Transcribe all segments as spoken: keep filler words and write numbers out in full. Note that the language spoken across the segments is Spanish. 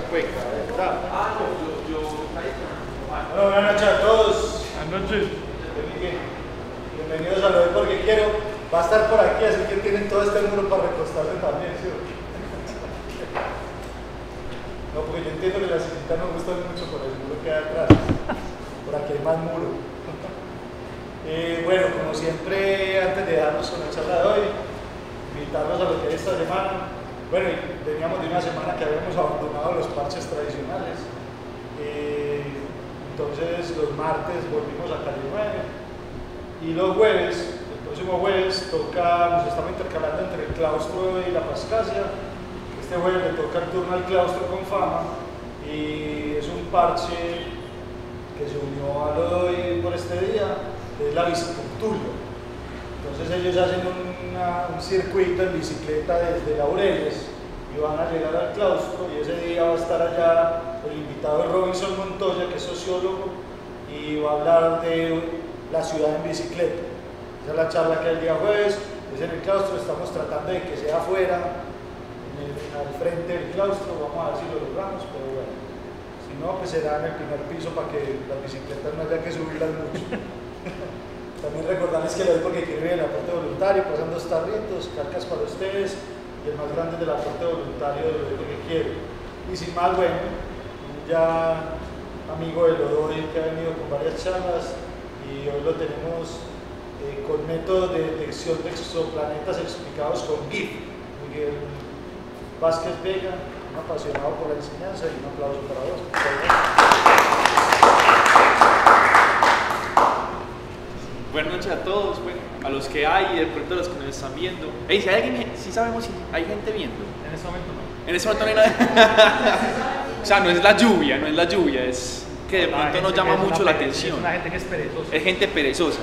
perfecto, ¿verdad? Ah, no, yo, yo, bueno, buenas noches a todos. Buenas noches. Bienvenidos a Lo de Porque Quiero. Va a estar por aquí, así que tienen todo este muro para recostarse también, ¿sí? No, porque yo entiendo que las visitas no gustan mucho por el muro que hay atrás. Por aquí hay más muro. Eh, bueno, como siempre, antes de darnos con la charla de hoy, invitarlos a lo que es esta semana. Bueno, veníamos de una semana que habíamos abandonado los parches tradicionales. Eh, entonces, los martes volvimos a Cali nueve. Y los jueves, el próximo jueves, toca, nos estamos intercalando entre el claustro y la Pascasia. Este jueves le toca el turno al claustro con fama. Y es un parche que se unió a lo de hoy por este día. Es la bicicocturio. Entonces ellos hacen una, un circuito en bicicleta desde Laureles y van a llegar al claustro, y ese día va a estar allá el invitado Robinson Montoya, que es sociólogo, y va a hablar de la ciudad en bicicleta. Esa es la charla que hay el día jueves, es en el claustro. Estamos tratando de que sea afuera, en el, al frente del claustro. Vamos a ver si lo logramos, pero bueno, si no, pues será en el primer piso para que las bicicletas no haya que subirlas mucho. También recordarles que lo doy porque quiero ver el aporte voluntario, pasan dos tarritos, carcas para ustedes, y el más grande del aporte voluntario de lo doy porque quiero. Y sin más, bueno, ya amigo de lo doy que ha venido con varias charlas, y hoy lo tenemos eh, con métodos de detección de exoplanetas explicados con GIF. Miguel Vázquez Vega, un apasionado por la enseñanza, y un aplauso para vos. Buenas noches a todos, bueno, a los que hay y de pronto a los que nos están viendo. Hey, si hay alguien, si sabemos si hay gente viendo. En este momento no. En este momento no hay nada. O sea, no es la lluvia, no es la lluvia, es que de pronto nos llama mucho la atención. Es una gente que es perezosa. Es gente perezosa.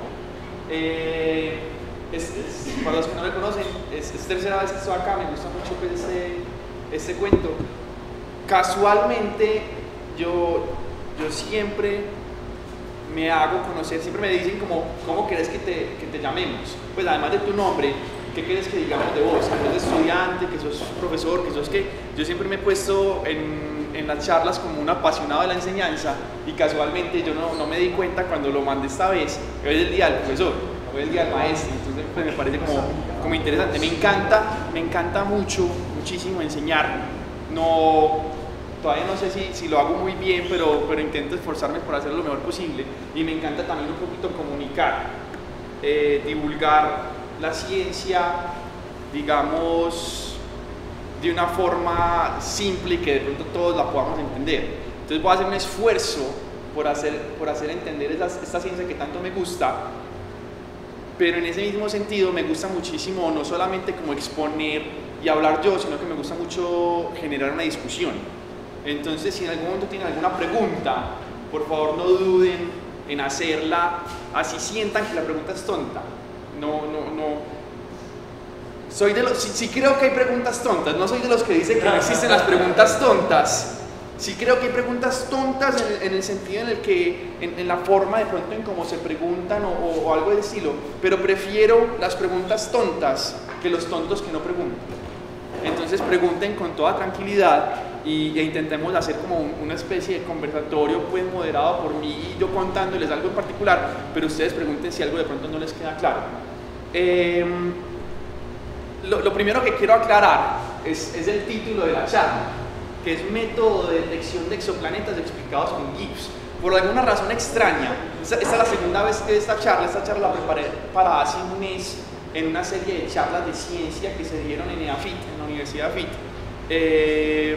Eh, es, es, para los que no me conocen, es, es tercera vez que estoy acá, me gusta mucho pues, este, este cuento. Casualmente, yo, yo siempre me hago conocer, siempre me dicen como, ¿cómo querés que te, que te llamemos? Pues además de tu nombre, ¿qué quieres que digamos de vos? Que sos estudiante, que sos profesor, que sos qué. Yo siempre me he puesto en, en las charlas como un apasionado de la enseñanza, y casualmente yo no, no me di cuenta cuando lo mandé esta vez, que hoy es el día del profesor, hoy es el día del maestro, entonces pues, me parece como, como interesante. Me encanta, me encanta mucho, muchísimo enseñar. No... Todavía no sé si, si lo hago muy bien, pero, pero intento esforzarme por hacerlo lo mejor posible. Y me encanta también un poquito comunicar, eh, divulgar la ciencia, digamos, de una forma simple y que de pronto todos la podamos entender. Entonces voy a hacer un esfuerzo por hacer, por hacer entender esta, esta ciencia que tanto me gusta, pero en ese mismo sentido me gusta muchísimo no solamente como exponer y hablar yo, sino que me gusta mucho generar una discusión. Entonces, si en algún momento tienen alguna pregunta, por favor no duden en hacerla, así sientan que la pregunta es tonta. No, no, no. Soy de los, sí, sí creo que hay preguntas tontas, no soy de los que dicen que no existen las preguntas tontas. Sí creo que hay preguntas tontas en, en el sentido en el que, en, en la forma de pronto en cómo se preguntan o, o, o algo del estilo, pero prefiero las preguntas tontas que los tontos que no preguntan. Entonces pregunten con toda tranquilidad y, e intentemos hacer como un, una especie de conversatorio pues moderado por mí y yo contándoles algo en particular, pero ustedes pregunten si algo de pronto no les queda claro. Eh, lo, lo primero que quiero aclarar es, es el título de la charla, que es Método de Detección de Exoplanetas explicados con GIFs. Por alguna razón extraña, esta, esta es la segunda vez que esta charla, esta charla la preparé para hace un mes en una serie de charlas de ciencia que se dieron en EAFIT, en la Universidad de AFIT. Eh,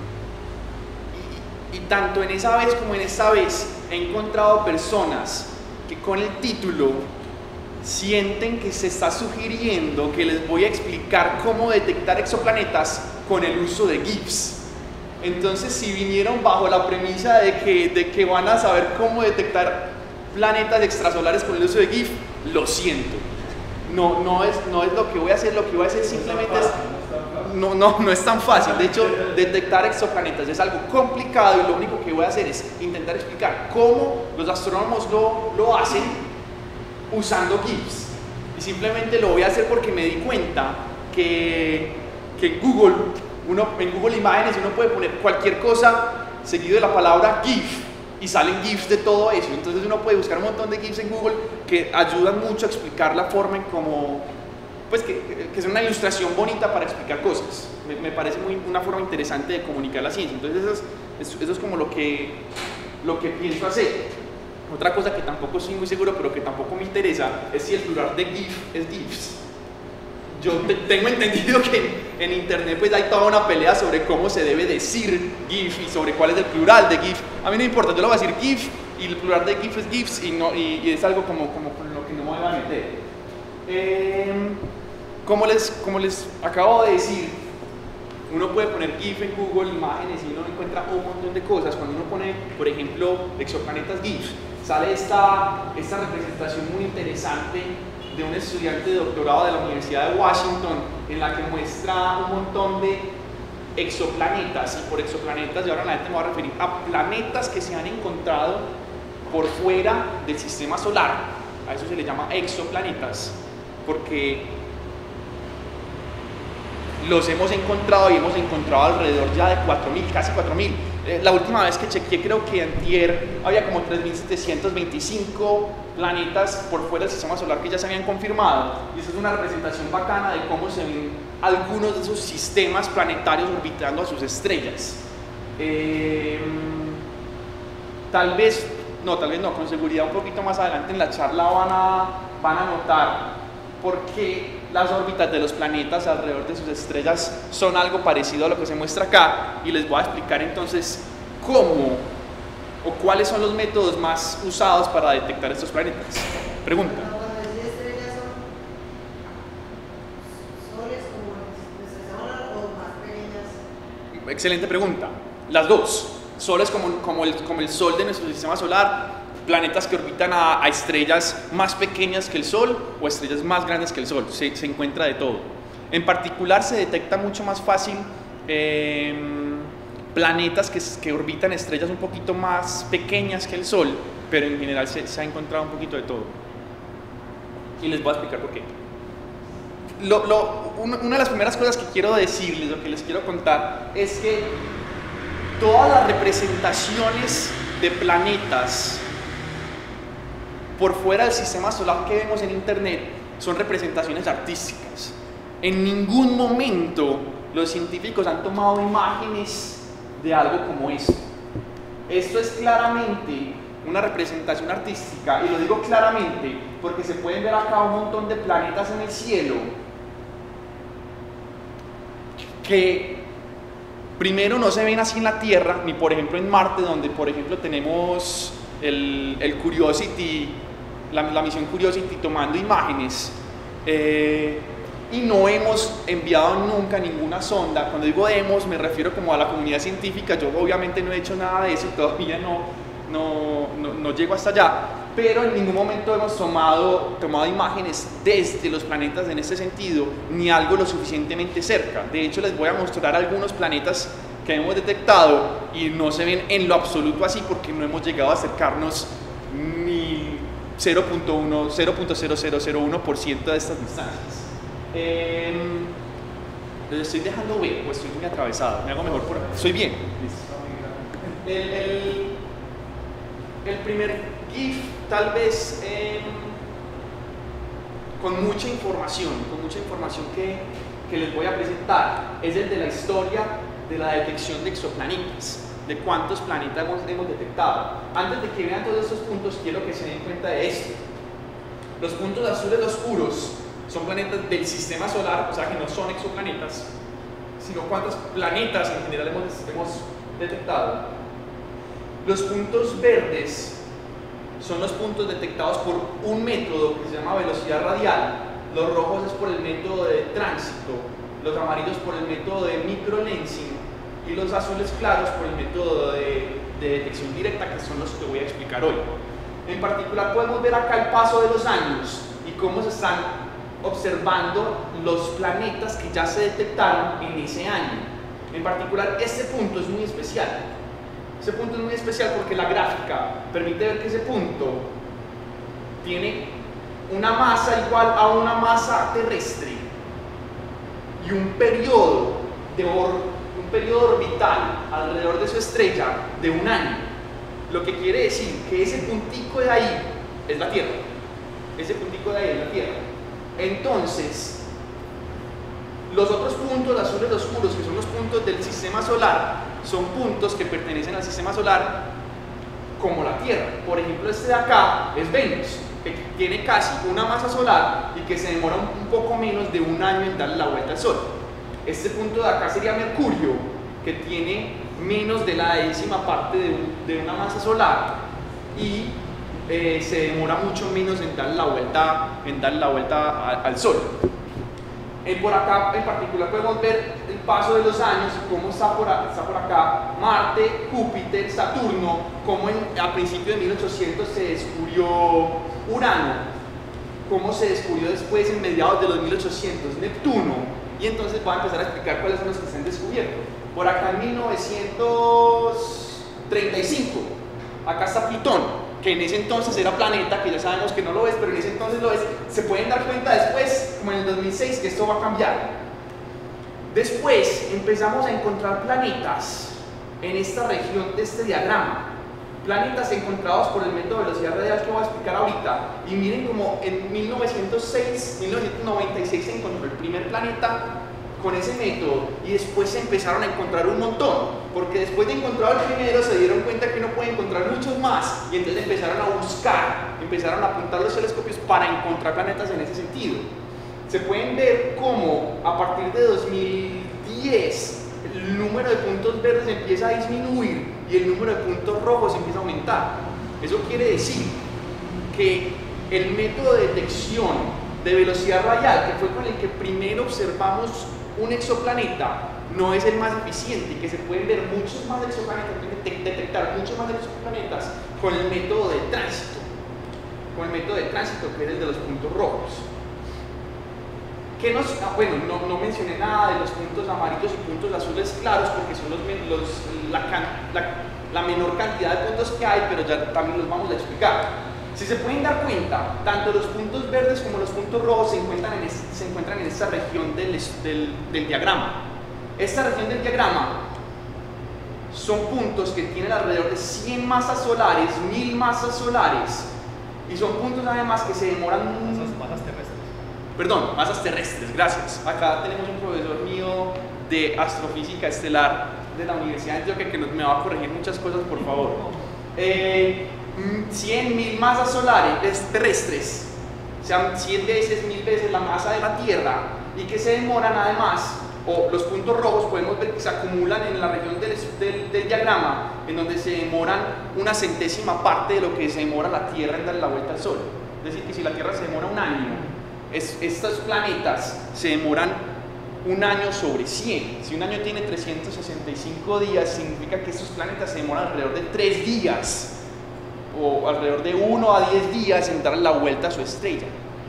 y, y tanto en esa vez como en esta vez he encontrado personas que con el título sienten que se está sugiriendo que les voy a explicar cómo detectar exoplanetas con el uso de GIFs. Entonces, si vinieron bajo la premisa de que, de que van a saber cómo detectar planetas extrasolares con el uso de GIF, lo siento. No, no, es, no es lo que voy a hacer, lo que voy a hacer simplemente es... No, no, no es tan fácil. De hecho, detectar exoplanetas es algo complicado y lo único que voy a hacer es intentar explicar cómo los astrónomos lo, lo hacen usando GIFs. Y simplemente lo voy a hacer porque me di cuenta que, que Google uno, en Google Imágenes uno puede poner cualquier cosa seguido de la palabra GIF y salen GIFs de todo eso. Entonces uno puede buscar un montón de GIFs en Google que ayudan mucho a explicar la forma en cómo, pues que, que es una ilustración bonita para explicar cosas. Me, me parece muy, una forma interesante de comunicar la ciencia. Entonces eso es, eso es como lo que, lo que pienso hacer. Otra cosa que tampoco estoy muy seguro, pero que tampoco me interesa, es si el plural de GIF es GIFs. Yo te, tengo entendido que en internet pues hay toda una pelea sobre cómo se debe decir GIF y sobre cuál es el plural de GIF. A mí no me importa, yo lo voy a decir GIF y el plural de GIF es GIFs y, no, y, y es algo como, como con lo que no me voy a meter. Eh, como, les, como les acabo de decir, uno puede poner GIF en Google Imágenes y uno encuentra un montón de cosas. Cuando uno pone, por ejemplo, exoplanetas GIF, sale esta, esta representación muy interesante de un estudiante de doctorado de la Universidad de Washington en la que muestra un montón de exoplanetas, y por exoplanetas y ahora en adelante me voy a referir a planetas que se han encontrado por fuera del sistema solar. A eso se le llama exoplanetas porque los hemos encontrado y hemos encontrado alrededor ya de cuatro mil, casi cuatro mil. Eh, la última vez que chequeé, creo que antier había como tres mil setecientos veinticinco planetas por fuera del sistema solar que ya se habían confirmado. Y eso es una representación bacana de cómo se ven algunos de esos sistemas planetarios orbitando a sus estrellas. Eh, tal vez, no, tal vez no, con seguridad un poquito más adelante en la charla van a, van a notar por qué las órbitas de los planetas alrededor de sus estrellas son algo parecido a lo que se muestra acá, y les voy a explicar entonces cómo o cuáles son los métodos más usados para detectar estos planetas. Pregunta. Cuando decís estrellas, ¿son soles como el sistema solar o más pequeñas? Excelente pregunta. Las dos. Soles como, como, el, como el Sol de nuestro sistema solar, planetas que orbitan a, a estrellas más pequeñas que el Sol o estrellas más grandes que el Sol. Se, se encuentra de todo. En particular se detecta mucho más fácil eh, planetas que, que orbitan estrellas un poquito más pequeñas que el Sol, pero en general se, se ha encontrado un poquito de todo. Y les voy a explicar por qué. Lo, lo, una de las primeras cosas que quiero decirles, lo que les quiero contar, es que todas las representaciones de planetas por fuera del sistema solar que vemos en internet son representaciones artísticas. En ningún momento los científicos han tomado imágenes de algo como esto. Esto es claramente una representación artística, y lo digo claramente porque se pueden ver acá un montón de planetas en el cielo que primero no se ven así en la Tierra, ni por ejemplo en Marte, donde por ejemplo tenemos el, el Curiosity, la, la misión Curiosity tomando imágenes, eh, y no hemos enviado nunca ninguna sonda. Cuando digo hemos me refiero como a la comunidad científica. Yo obviamente no he hecho nada de eso, todavía no, no, no, no llego hasta allá, pero en ningún momento hemos tomado, tomado imágenes desde los planetas en este sentido, ni algo lo suficientemente cerca. De hecho, les voy a mostrar algunos planetas que hemos detectado y no se ven en lo absoluto así porque no hemos llegado a acercarnos ni cero punto uno, cero punto cero cero cero uno por ciento de estas distancias. Eh, les estoy dejando ver, pues estoy muy atravesado, me hago mejor por... Estoy bien. El, el, el primer GIF, tal vez eh, con mucha información, con mucha información que, que les voy a presentar, es el de la historia de la detección de exoplanetas, de cuántos planetas hemos, hemos detectado. Antes de que vean todos estos puntos, quiero que se den cuenta de esto. Los puntos azules oscuros son planetas del sistema solar, o sea que no son exoplanetas, sino cuántos planetas en general hemos, hemos detectado. Los puntos verdes son los puntos detectados por un método que se llama velocidad radial. Los rojos es por el método de tránsito, los amarillos por el método de microlensing y los azules claros por el método de, de detección directa, que son los que voy a explicar hoy. En particular podemos ver acá el paso de los años y cómo se están observando los planetas que ya se detectaron en ese año. En particular, este punto es muy especial. Ese punto es muy especial porque la gráfica permite ver que ese punto tiene una masa igual a una masa terrestre y un periodo de, un periodo orbital alrededor de su estrella de un año. Lo que quiere decir que ese puntico de ahí es la Tierra. Ese puntico de ahí es la Tierra. Entonces, los otros puntos azules oscuros, que son los puntos del sistema solar, son puntos que pertenecen al sistema solar como la Tierra. Por ejemplo, este de acá es Venus, que tiene casi una masa solar y que se demora un poco menos de un año en darle la vuelta al Sol. Este punto de acá sería Mercurio, que tiene menos de la décima parte de, un, de una masa solar y eh, se demora mucho menos en darle la vuelta, en darle la vuelta a, al Sol. Eh, por acá en particular podemos ver el paso de los años, cómo está por, a, está por acá Marte, Júpiter, Saturno, cómo en, a principios de mil ochocientos se descubrió Urano, cómo se descubrió después en mediados de los mil ochocientos Neptuno, y entonces voy a empezar a explicar cuáles son los que se han descubierto. Por acá en mil novecientos treinta y cinco, acá está Plutón, que en ese entonces era planeta, que ya sabemos que no lo es, pero en ese entonces lo es. Se pueden dar cuenta después, como en el dos mil seis, que esto va a cambiar. Después empezamos a encontrar planetas en esta región de este diagrama. Planetas encontrados por el método de velocidad radial que voy a explicar ahorita. Y miren como en mil novecientos seis, mil novecientos noventa y seis se encontró el primer planeta con ese método, y después se empezaron a encontrar un montón, porque después de encontrar el primero se dieron cuenta que uno puede encontrar muchos más, y entonces empezaron a buscar, empezaron a apuntar los telescopios para encontrar planetas en ese sentido. Se pueden ver cómo a partir de dos mil diez el número de puntos verdes empieza a disminuir y el número de puntos rojos empieza a aumentar. Eso quiere decir que el método de detección de velocidad radial, que fue con el que primero observamos un exoplaneta, no es el más eficiente, y que se pueden ver muchos más exoplanetas, pueden detectar muchos más exoplanetas con el método de tránsito, con el método de tránsito que es el de los puntos rojos. ¿Qué nos, ah, bueno, no, no mencioné nada de los puntos amarillos y puntos azules claros, porque son los, los, la, la, la menor cantidad de puntos que hay, pero ya también los vamos a explicar. Si se pueden dar cuenta, tanto los puntos verdes como los puntos rojos se encuentran en, es, se encuentran en esta región del, del, del diagrama. Esta región del diagrama son puntos que tienen alrededor de cien masas solares, mil masas solares, y son puntos además que se demoran... Masas, masas terrestres. Perdón, masas terrestres, gracias. Acá tenemos un profesor mío de astrofísica estelar de la Universidad de Antioquia que nos, me va a corregir muchas cosas, por favor. Eh, cien mil masas solares terrestres, o sea, cien veces, mil veces la masa de la Tierra, y que se demoran además, o los puntos rojos podemos ver que se acumulan en la región del, del, del diagrama, en donde se demoran una centésima parte de lo que se demora la Tierra en dar la vuelta al Sol. Es decir, que si la Tierra se demora un año, es, estos planetas se demoran un año sobre cien. Si un año tiene trescientos sesenta y cinco días, significa que estos planetas se demoran alrededor de tres días, o alrededor de uno a diez días en dar la vuelta a su estrella.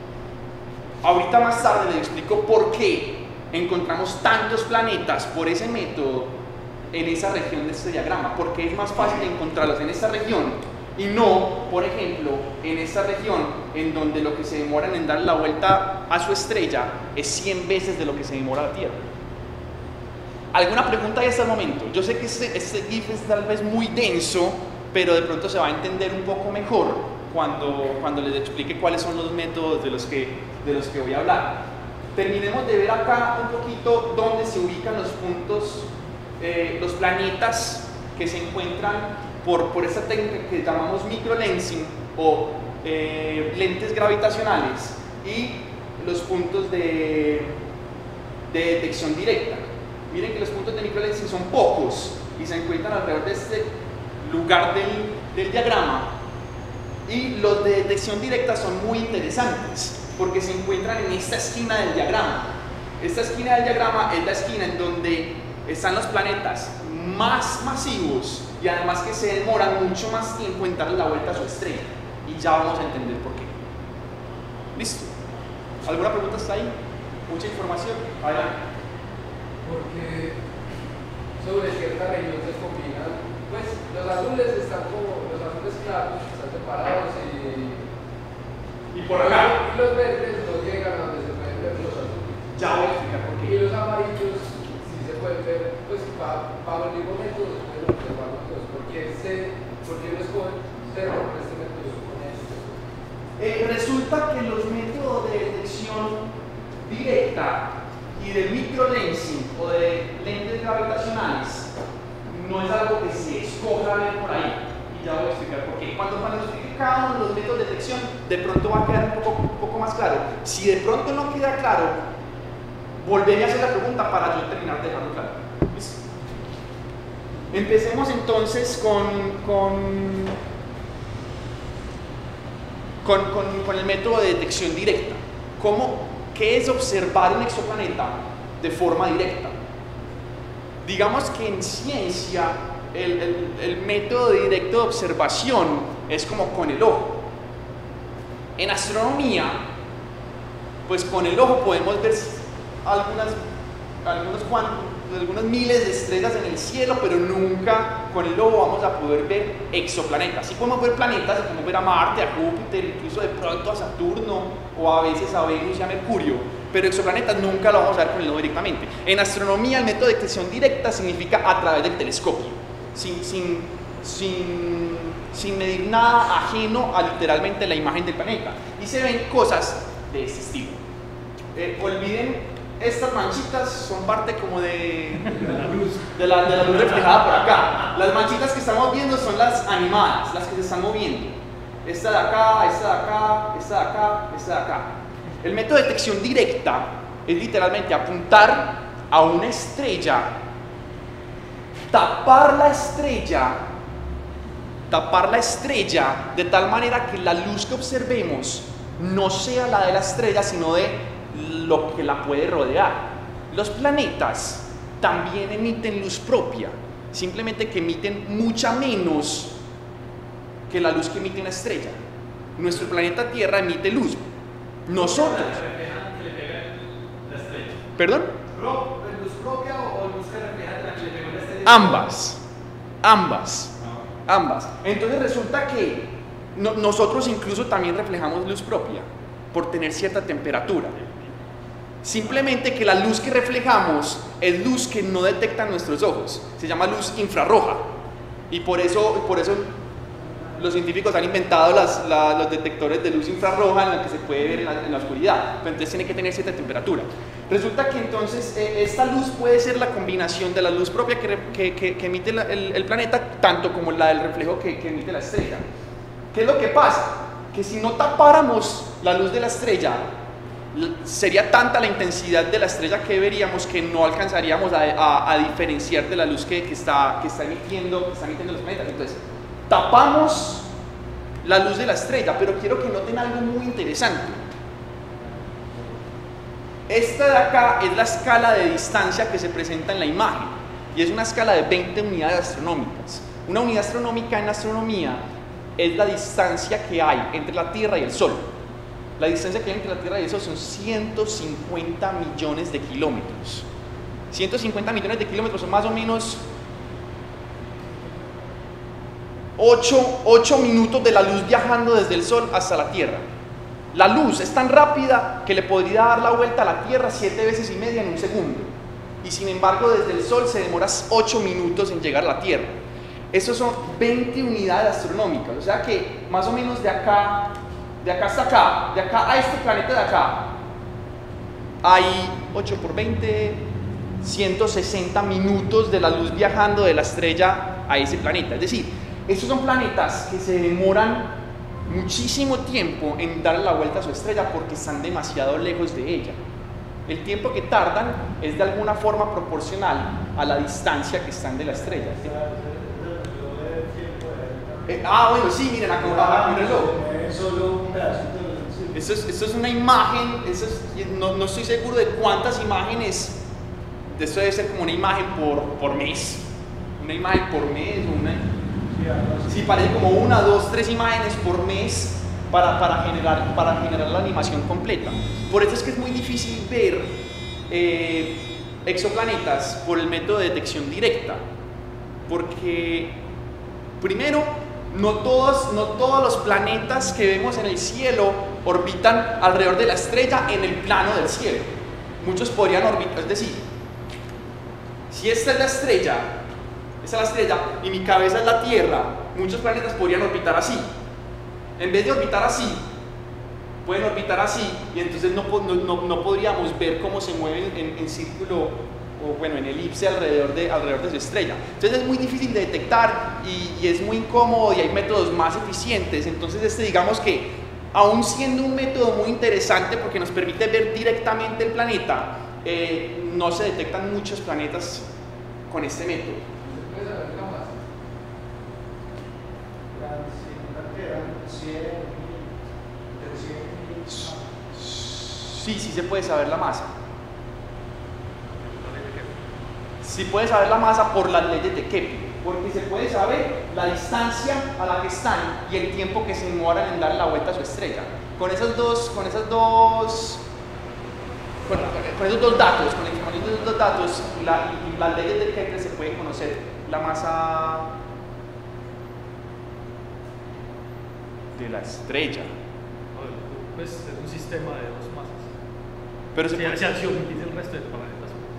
Ahorita más tarde les explico por qué encontramos tantos planetas por ese método en esa región de este diagrama, porque es más fácil encontrarlos en esta región y no, por ejemplo, en esta región en donde lo que se demoran en dar la vuelta a su estrella es cien veces de lo que se demora la Tierra. ¿Alguna pregunta ahí hasta el momento? Yo sé que este, este GIF es tal vez muy denso, pero de pronto se va a entender un poco mejor cuando, cuando les explique cuáles son los métodos de los que, de los que voy a hablar. Terminemos de ver acá un poquito dónde se ubican los puntos, eh, los planetas que se encuentran por, por esta técnica que llamamos microlensing o eh, lentes gravitacionales, y los puntos de, de detección directa. Miren que los puntos de microlensing son pocos y se encuentran alrededor de este lugar del, del diagrama, y los de detección directa son muy interesantes porque se encuentran en esta esquina del diagrama. Esta esquina del diagrama es la esquina en donde están los planetas más masivos y además que se demoran mucho más tiempo en darle la vuelta a su estrella, y ya vamos a entender por qué. ¿Listo? ¿Alguna pregunta hasta ahí? ¿Mucha información? Adelante. Porque sobre cierta región se combinan, pues los azules están como, los azules claros están separados y, y por acá y los verdes no llegan a donde se pueden ver los azules. Ya voy a explicar por qué. Y los amarillos sí se pueden ver, pues para bajo el mismo método se pueden observar los dos. ¿Por qué se, por qué no escogen cero por este método con este? Eh, resulta que los métodos de detección directa y de microlensing o de lentes gravitacionales no es algo que se escoja ver por ahí. Y ya voy a explicar por qué. Cuando, cuando explique cada uno de los métodos de detección, de pronto va a quedar un poco, un poco más claro. Si de pronto no queda claro, volveré a hacer la pregunta para yo terminar de dejarlo claro. ¿Listo? Empecemos entonces con, con, con, con, con el método de detección directa. ¿Cómo, ¿Qué es observar un exoplaneta de forma directa? Digamos que en ciencia el, el, el método directo de observación es como con el ojo. En astronomía, pues con el ojo podemos ver algunas, algunos, cuantos, algunas miles de estrellas en el cielo, pero nunca con el ojo vamos a poder ver exoplanetas. Sí podemos ver planetas, podemos ver a Marte, a Júpiter, incluso de pronto a Saturno o a veces a Venus y a Mercurio, pero exoplanetas nunca lo vamos a ver con el ojo directamente. En astronomía el método de detección directa significa a través del telescopio, sin, sin, sin, sin medir nada ajeno a literalmente la imagen del planeta, y se ven cosas de ese estilo. Eh, olviden, estas manchitas son parte como de, de, la luz. De, la, de la luz reflejada por acá. Las manchitas que estamos viendo son las animadas, las que se están moviendo. Esta de acá, esta de acá, esta de acá, esta de acá. El método de detección directa es literalmente apuntar a una estrella, tapar la estrella, tapar la estrella de tal manera que la luz que observemos no sea la de la estrella, sino de lo que la puede rodear. Los planetas también emiten luz propia, simplemente que emiten mucha menos que la luz que emite una estrella. Nuestro planeta Tierra emite luz. Nosotros. ¿Perdón? ¿Luz propia o luz que refleja la que le pegó la estrella? Ambas. Ambas. Ambas. Entonces resulta que no, nosotros incluso también reflejamos luz propia por tener cierta temperatura. Simplemente que la luz que reflejamos es luz que no detectan nuestros ojos. Se llama luz infrarroja. Y por eso, por eso los científicos han inventado las, la, los detectores de luz infrarroja en la que se puede ver en la, en la oscuridad. Pero entonces tiene que tener cierta temperatura. Resulta que entonces eh, esta luz puede ser la combinación de la luz propia que, que, que, que emite la, el, el planeta, tanto como la del reflejo que, que emite la estrella. ¿Qué es lo que pasa? Que si no tapáramos la luz de la estrella, sería tanta la intensidad de la estrella que veríamos que no alcanzaríamos a, a, a diferenciar de la luz que, que, está, que, está emitiendo, que están emitiendo los planetas. Entonces, tapamos la luz de la estrella, pero quiero que noten algo muy interesante. Esta de acá es la escala de distancia que se presenta en la imagen, y es una escala de veinte unidades astronómicas. Una unidad astronómica en astronomía es la distancia que hay entre la Tierra y el Sol. La distancia que hay entre la Tierra y el Sol son ciento cincuenta millones de kilómetros. ciento cincuenta millones de kilómetros son más o menos ocho minutos de la luz viajando desde el Sol hasta la Tierra. La luz es tan rápida que le podría dar la vuelta a la Tierra siete veces y media en un segundo. Y sin embargo, desde el Sol se demora ocho minutos en llegar a la Tierra. Esos son veinte unidades astronómicas. O sea que más o menos de acá, de acá hasta acá, de acá a este planeta de acá, hay ocho por veinte, ciento sesenta minutos de la luz viajando de la estrella a ese planeta. Es decir, estos son planetas que se demoran muchísimo tiempo en dar la vuelta a su estrella porque están demasiado lejos de ella. El tiempo que tardan es de alguna forma proporcional a la distancia que están de la estrella. Eh, ah, bueno, sí, miren, acá un reloj. Solo un pedacito. Esto es, esto es una imagen, esto es, no, no estoy seguro de cuántas imágenes, esto debe ser como una imagen por, por mes, una imagen por mes, una, sí, parece como una, dos, tres imágenes por mes para, para, generar, para generar la animación completa. Por eso es que es muy difícil ver eh, exoplanetas por el método de detección directa, porque primero, no todos, no todos los planetas que vemos en el cielo orbitan alrededor de la estrella en el plano del cielo. Muchos podrían orbitar, es decir, Si esta es la estrella, esta es la estrella y mi cabeza es la Tierra, muchos planetas podrían orbitar así. En vez de orbitar así, pueden orbitar así y entonces no, no, no, no podríamos ver cómo se mueven en, en círculo o bueno, en elipse alrededor de, alrededor de su estrella. Entonces es muy difícil de detectar y, y es muy incómodo y hay métodos más eficientes. Entonces este, digamos que aún siendo un método muy interesante porque nos permite ver directamente el planeta, eh, no se detectan muchos planetas con este método. ¿Se puede saber la masa? Sí, sí se puede saber la masa. Sí puede saber la masa por las leyes de Kepler, porque se puede saber la distancia a la que están y el tiempo que se demoran en dar la vuelta a su estrella. Con esos dos, con esas dos, con, con esos dos datos, con la información de esos dos datos, la, y las leyes de Kepler se puede conocer la masa de la estrella. Pues es un sistema de dos masas. Pero se Si puede- se acciona el resto de planetas.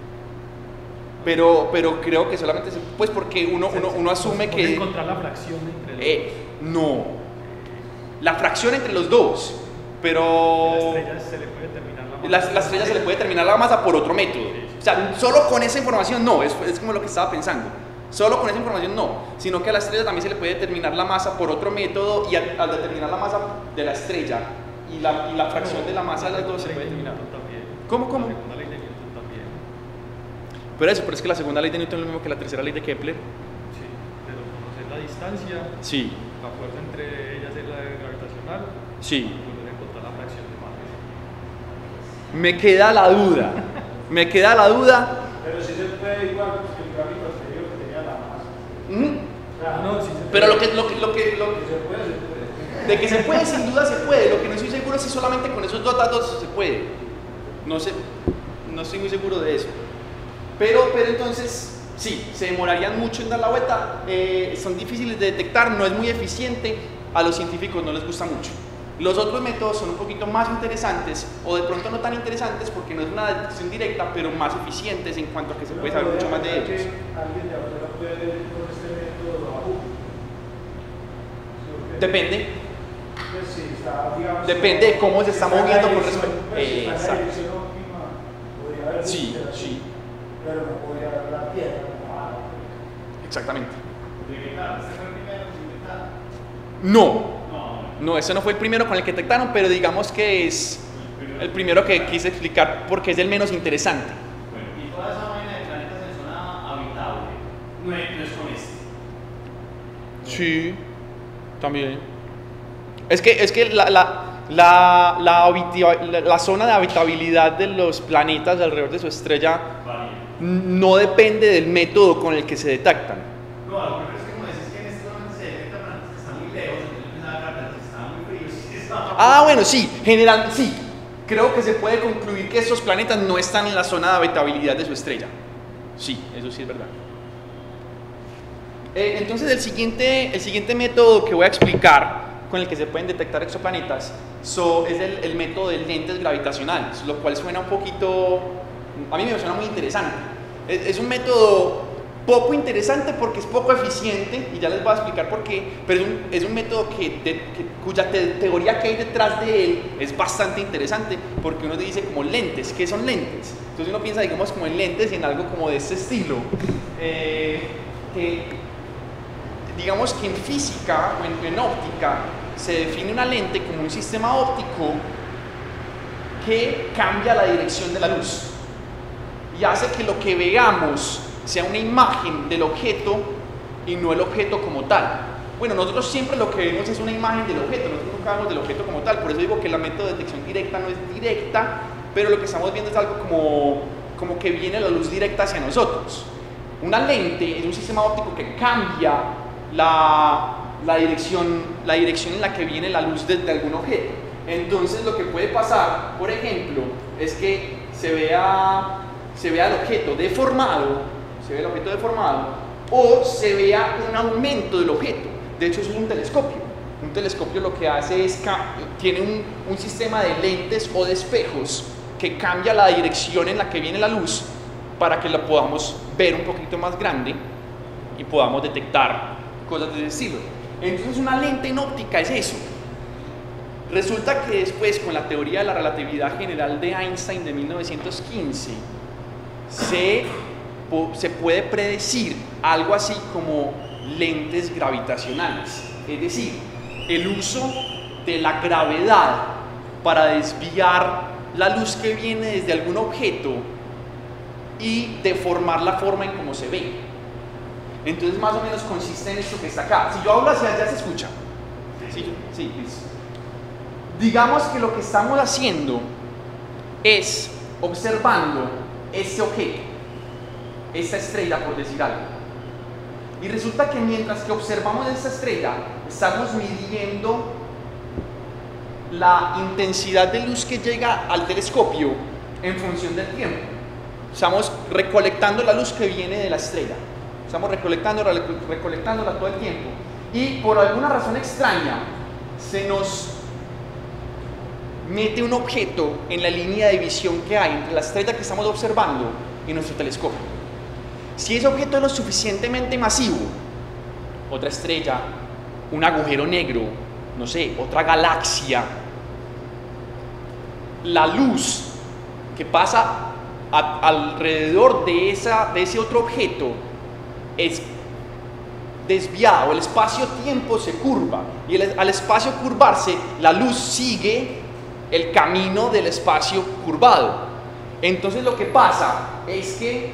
Pero, pero creo que solamente se, pues porque uno, Se- uno, se- uno asume se puede que encontrar la fracción entre los eh, no, la fracción entre los dos, pero La estrella se le puede terminar la masa. la, la estrella se le puede terminar la masa por otro método. O sea, solo con esa información no, es, es como lo que estaba pensando. Solo con esa información no, sino que a la estrella también se le puede determinar la masa por otro método y al, al determinar la masa de la estrella y la, y la fracción de la masa de las dos se puede determinar. ¿Cómo, cómo? La segunda ley de Newton también. Pero eso, pero es que la segunda ley de Newton es lo mismo que la tercera ley de Kepler. Sí, pero conocer la distancia, Sí, la fuerza entre ellas es la gravitacional, sí. y poder encontrar la fracción de masas. Me queda la duda. Me queda la duda. Pero sí se puede igual que el gráfico anterior que tenía la masa. Ujú. O sea, No, sí se Pero puede. lo que, lo que, lo que, lo que se puede, se puede. de que se puede, sin duda se puede. Lo que no estoy seguro es si solamente con esos dos datos se puede. No sé, no estoy muy seguro de eso. Pero, pero entonces, sí, se demorarían mucho en dar la vuelta. Eh, son difíciles de detectar, no es muy eficiente. A los científicos no les gusta mucho. Los otros métodos son un poquito más interesantes, o de pronto no tan interesantes porque no es una detección directa, pero más eficientes en cuanto a que se puede saber mucho más de ellos. Alguien de afuera puede ver con este método a uno. Depende. Pues sí, está, digamos, Depende de cómo se está en la moviendo con dirección, respecto- pues, si está en la Exacto. dirección óptima, podría haber Sí, búsqueda, sí, pero no podría ver la Tierra. exactamente. ¿Este fue el primero que se inventaron? No, No, no, ese no fue el primero con el que detectaron, pero digamos que es el primero que quise explicar porque es el menos interesante. bueno, y toda esa vaina de planetas en zona habitable no es, no es con este. Sí, también. Es que, es que la, la, la, la, habiti- la- la zona de habitabilidad de los planetas alrededor de su estrella Varía. no depende del método con el que se detectan. No, lo primero es que como decís que en este momento se detectan planetas que están muy lejos, entonces yo pensaba que eran planetas que estaban muy fríos y estaban... Ah, bueno, sí, general, sí. Creo que se puede concluir que estos planetas no están en la zona de habitabilidad de su estrella. Sí, eso sí es verdad. Eh, entonces el siguiente, el siguiente método que voy a explicar con el que se pueden detectar exoplanetas so, es el, el método de lentes gravitacionales, lo cual suena un poquito, a mí me suena muy interesante. Es, es un método poco interesante porque es poco eficiente y ya les voy a explicar por qué, pero es un, es un método que, de, que cuya te, teoría que hay detrás de él es bastante interesante porque uno dice como lentes, ¿qué son lentes? Entonces uno piensa digamos como en lentes y en algo como de este estilo, eh, que digamos que en física o en, en óptica se define una lente como un sistema óptico que cambia la dirección de la luz y hace que lo que veamos sea una imagen del objeto y no el objeto como tal. Bueno, nosotros siempre lo que vemos es una imagen del objeto, nosotros nunca vemos del objeto como tal, por eso digo que la método de detección directa no es directa, pero lo que estamos viendo es algo como, como que viene la luz directa hacia nosotros. Una lente es un sistema óptico que cambia la, la, dirección, la dirección en la que viene la luz de, de algún objeto. Entonces lo que puede pasar, por ejemplo, es que se vea, se vea el objeto deformado, se ve el objeto deformado, o se vea un aumento del objeto. De hecho, eso es un telescopio. Un telescopio lo que hace es, tiene un, un sistema de lentes o de espejos que cambia la dirección en la que viene la luz para que la podamos ver un poquito más grande y podamos detectar cosas de ese estilo. Entonces una lente en óptica es eso. Resulta que después, con la teoría de la relatividad general de Einstein de mil novecientos quince, se, se puede predecir algo así como lentes gravitacionales, es decir, el uso de la gravedad para desviar la luz que viene desde algún objeto y deformar la forma en cómo se ve. Entonces más o menos consiste en esto que está acá. Si yo hablo hacia allá, ¿se escucha? Sí, sí, listo. Digamos que lo que estamos haciendo es observando este objeto, esta estrella, por decir algo. Y resulta que mientras que observamos esta estrella, estamos midiendo la intensidad de luz que llega al telescopio en función del tiempo. Estamos recolectando la luz que viene de la estrella. Estamos recolectándola, recolectándola todo el tiempo. Y por alguna razón extraña, se nos mete un objeto en la línea de visión que hay entre la estrella que estamos observando y nuestro telescopio. Si ese objeto es lo suficientemente masivo, otra estrella, un agujero negro, no sé, otra galaxia, la luz que pasa a, alrededor de, esa, de ese otro objeto es desviado, el espacio-tiempo se curva, y el, al espacio curvarse, la luz sigue el camino del espacio curvado. Entonces lo que pasa es que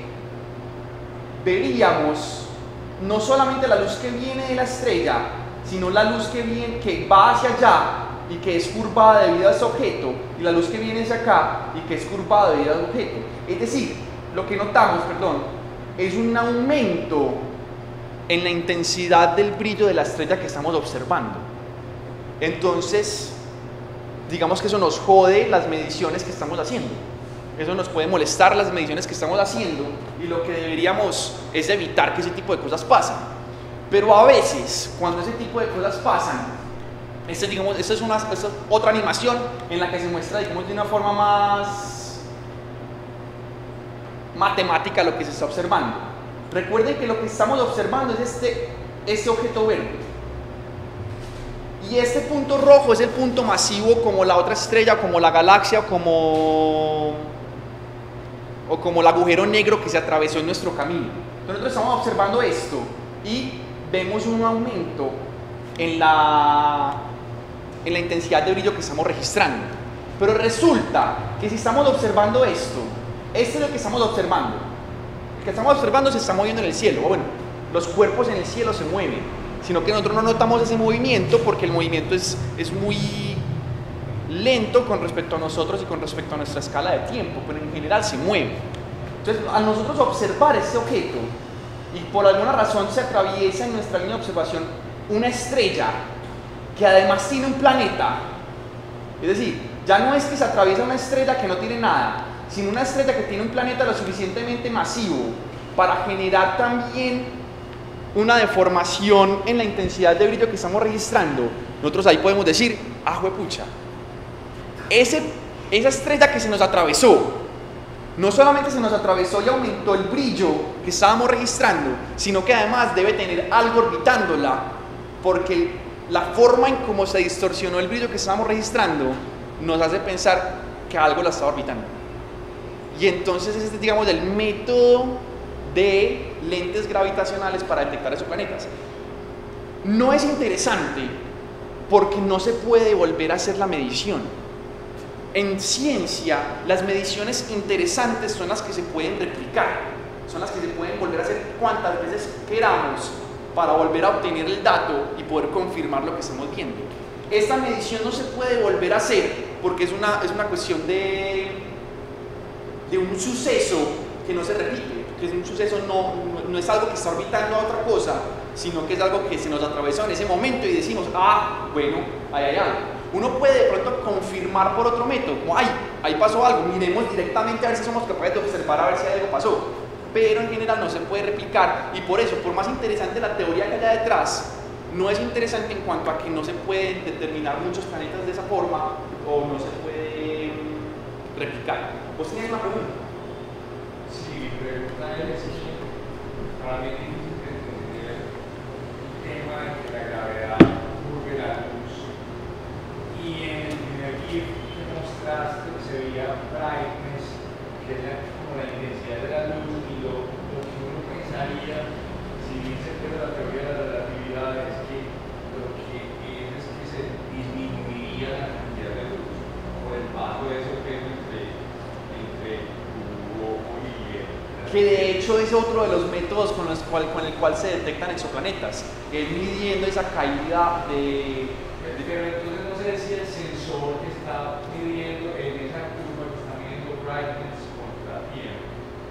veríamos no solamente la luz que viene de la estrella, sino la luz que, viene, que va hacia allá y que es curvada debido a ese objeto, y la luz que viene hacia acá y que es curvada debido al objeto. Es decir, lo que notamos, perdón, es un aumento en la intensidad del brillo de la estrella que estamos observando. Entonces, digamos que eso nos jode las mediciones que estamos haciendo. Eso nos puede molestar las mediciones que estamos haciendo, y lo que deberíamos es evitar que ese tipo de cosas pasen. Pero a veces, cuando ese tipo de cosas pasan, esta, digamos, esta es, una, esta es otra animación en la que se muestra, digamos, de una forma más matemática lo que se está observando. Recuerden que lo que estamos observando es este, este objeto verde. Y este punto rojo es el punto masivo, como la otra estrella, como la galaxia, como, o como el agujero negro que se atravesó en nuestro camino. Entonces nosotros estamos observando esto y vemos un aumento en la, en la intensidad de brillo que estamos registrando. Pero resulta que si estamos observando esto, esto es lo que estamos observando. El que estamos observando se está moviendo en el cielo. Bueno, los cuerpos en el cielo se mueven, sino que nosotros no notamos ese movimiento porque el movimiento es, es muy lento con respecto a nosotros y con respecto a nuestra escala de tiempo, pero en general se mueve. Entonces, al nosotros observar este objeto, y por alguna razón se atraviesa en nuestra línea de observación una estrella que además tiene un planeta, es decir, ya no es que se atraviesa una estrella que no tiene nada, sino una estrella que tiene un planeta lo suficientemente masivo para generar también una deformación en la intensidad de brillo que estamos registrando. Nosotros ahí podemos decir, ah, juepucha, ese, esa estrella que se nos atravesó, no solamente se nos atravesó y aumentó el brillo que estábamos registrando, sino que además debe tener algo orbitándola, porque la forma en cómo se distorsionó el brillo que estábamos registrando nos hace pensar que algo la está orbitando. Y entonces este es, digamos, el método de lentes gravitacionales para detectar esos planetas. No es interesante porque no se puede volver a hacer la medición. En ciencia, las mediciones interesantes son las que se pueden replicar, son las que se pueden volver a hacer cuantas veces queramos para volver a obtener el dato y poder confirmar lo que estamos viendo. Esta medición no se puede volver a hacer porque es una, es una cuestión de, de un suceso que no se repite, que es un suceso, no, no, no es algo que está orbitando a otra cosa, sino que es algo que se nos atravesó en ese momento y decimos, ah, bueno, ahí hay algo. Uno puede de pronto confirmar por otro método, como, ay, ahí pasó algo, miremos directamente a ver si somos capaces de observar a ver si algo pasó. Pero en general no se puede replicar, y por eso, por más interesante la teoría que haya detrás, no es interesante en cuanto a que no se pueden determinar muchos planetas de esa forma o no se puede replicar. ¿Vos tenías una pregunta? Sí, pregunta es que para mí es difícil entender el tema de que la gravedad curve la luz. Y en el primer GIF que mostraste se veía brightness, que es la, como la intensidad de la luz, y lo, lo que uno pensaría, si bien se pierde la teoría de la relatividad, es que lo que es es que se disminuiría la cantidad de luz por el paso de ese objeto entre, entre tu ojo y el. Que de hecho es otro de los métodos con, los cual, con el cual se detectan exoplanetas, es midiendo esa caída de... Pero entonces no sé si el sensor que está midiendo en esa curva que está midiendo brightness contra tiempo,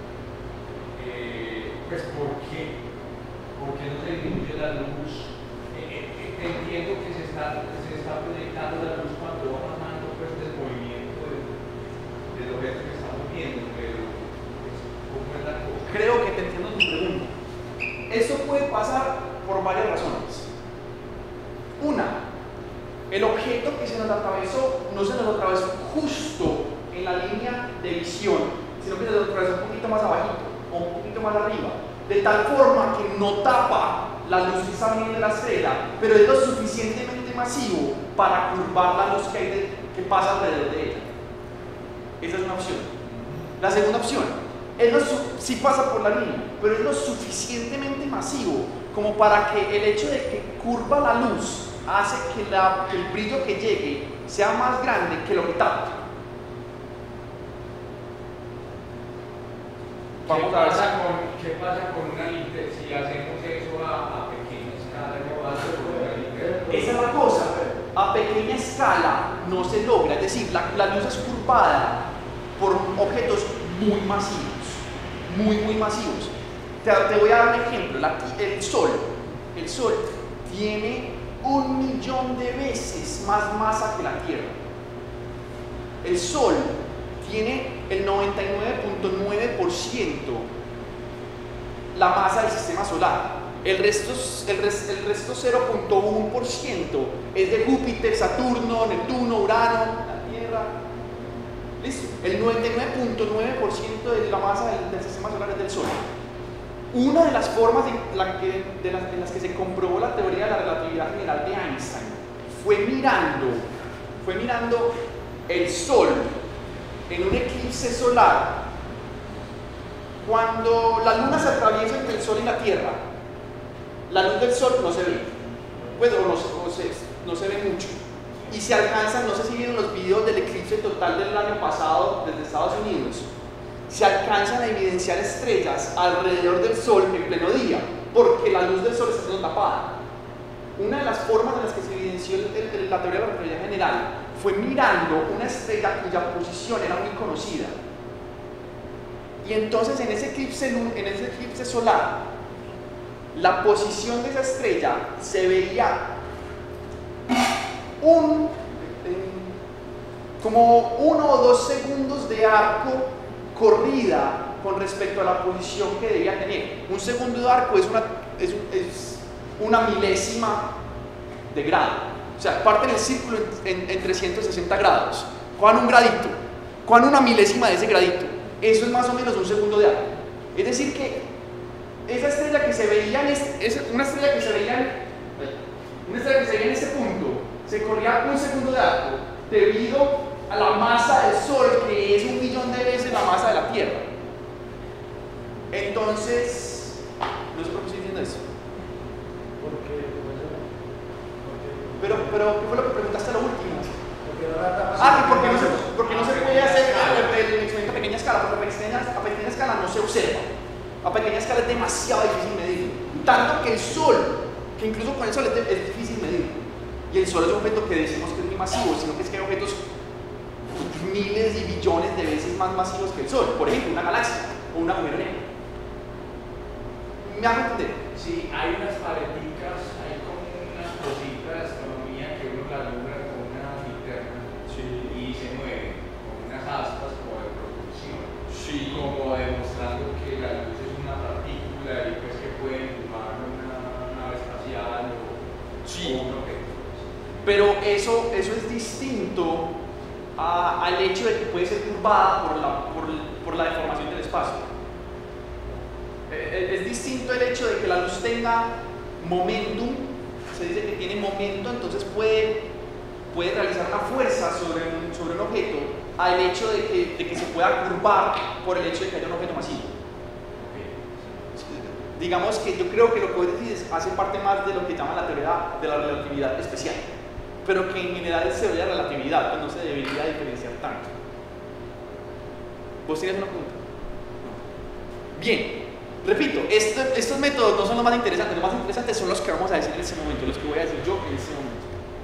eh, pues ¿por qué? ¿Por qué no se disminuye la luz? Eh, eh, entiendo que se está, se está proyectando la luz cuando va pasando pues, el movimiento del, del objeto que estamos viendo, pero pues, ¿cómo es la cosa? Creo que te entiendo tu pregunta. Esto puede pasar por varias razones. Una, el objeto que se nos atravesó no se nos atravesó justo en la línea de visión, sino que se nos atravesó un poquito más abajito o un poquito más arriba, de tal forma que no tapa la luz que está viniendo de la estrella, pero es lo suficientemente masivo para curvar la luz que, hay de, que pasa alrededor de ella. Esa es una opción. La segunda opción, es lo sí pasa por la línea, pero es lo suficientemente masivo como para que el hecho de que curva la luz hace que, la, que el brillo que llegue sea más grande que lo que tapa. Vamos a ver con, qué pasa con una linterna si hacemos eso a, a pequeña escala, no va a ser con una linterna. Esa es la cosa, a pequeña escala no se logra, es decir, la, la luz es curvada por objetos muy masivos, muy muy masivos. Te, te voy a dar un ejemplo, la, el Sol, el Sol tiene un millón de veces más masa que la Tierra. El Sol tiene el noventa y nueve punto nueve por ciento la masa del sistema solar. El resto, el, res, el resto cero punto uno por ciento es de Júpiter, Saturno, Neptuno, Urano, la Tierra. ¿Listo? El noventa y nueve punto nueve por ciento de la masa del, del sistema solar es del Sol. Una de las formas en, la que, de las, en las que se comprobó la teoría de la relatividad general de Einstein fue mirando, fue mirando el Sol en un eclipse solar. Cuando la luna se atraviesa entre el Sol y la Tierra, la luz del Sol no se ve, pues, o no, o se, no se ve mucho. Y se alcanzan, no sé si vieron los videos del eclipse total del año pasado desde Estados Unidos, se alcanzan a evidenciar estrellas alrededor del Sol en pleno día, porque la luz del Sol está siendo tapada. Una de las formas en las que se evidenció el, el, la teoría de la relatividad general fue mirando una estrella cuya posición era muy conocida. Y entonces en ese eclipse, en ese eclipse solar, la posición de esa estrella se veía un, como uno o dos segundos de arco corrida con respecto a la posición que debía tener. Un segundo de arco es una, es, es una milésima de grado. O sea, parten el círculo en, en, en trescientos sesenta grados. ¿Cuán un gradito? ¿Cuán una milésima de ese gradito? Eso es más o menos un segundo de arco. Es decir que esa estrella que se veía en este, es una estrella que se veía en, una estrella que se veía en este punto, se corría un segundo de arco debido a la masa del Sol, que es un millón de veces la masa de la Tierra. Entonces, no sé por qué estoy diciendo eso. Porque, pero, pero, ¿qué fue lo que preguntaste a lo último? porque no la tapas. Ah, porque no se, porque no se puede hacer el, el experimento a pequeña escala, porque a pequeña, a pequeña escala no se observa. A pequeña escala es demasiado difícil medir. Tanto que el Sol, que incluso con el Sol es, de, es difícil medir. Y el Sol es un objeto que decimos que es muy masivo, sino que es que hay objetos miles y billones de veces más masivos que el Sol. Por ejemplo, una galaxia o un agujero negro. ¿Me hago entender? Sí, hay unas paleticas, hay como unas cositas de astronomía que uno la alumbra con una linterna y se mueve con unas aspas como de propulsión, Sí. como demostrando que la luz es una partícula y pues que puede empujar una nave espacial o, Sí. o un objeto. Pero eso, eso es distinto a, al hecho de que puede ser curvada por la, por, por la deformación del espacio. es distinto el hecho de que la luz tenga momentum, se dice que tiene momento, entonces puede, puede realizar una fuerza sobre un, sobre un objeto, al hecho de que, de que se pueda curvar por el hecho de que haya un objeto masivo. Digamos que yo creo que lo que vos decís hace parte más de lo que llaman la teoría de la relatividad especial, pero que en general es teoría de relatividad, pues no se debería diferenciar tanto. ¿Vos tienes una pregunta? No. Bien, repito, esto, estos métodos no son los más interesantes, los más interesantes son los que vamos a decir en ese momento, los que voy a decir yo en ese momento.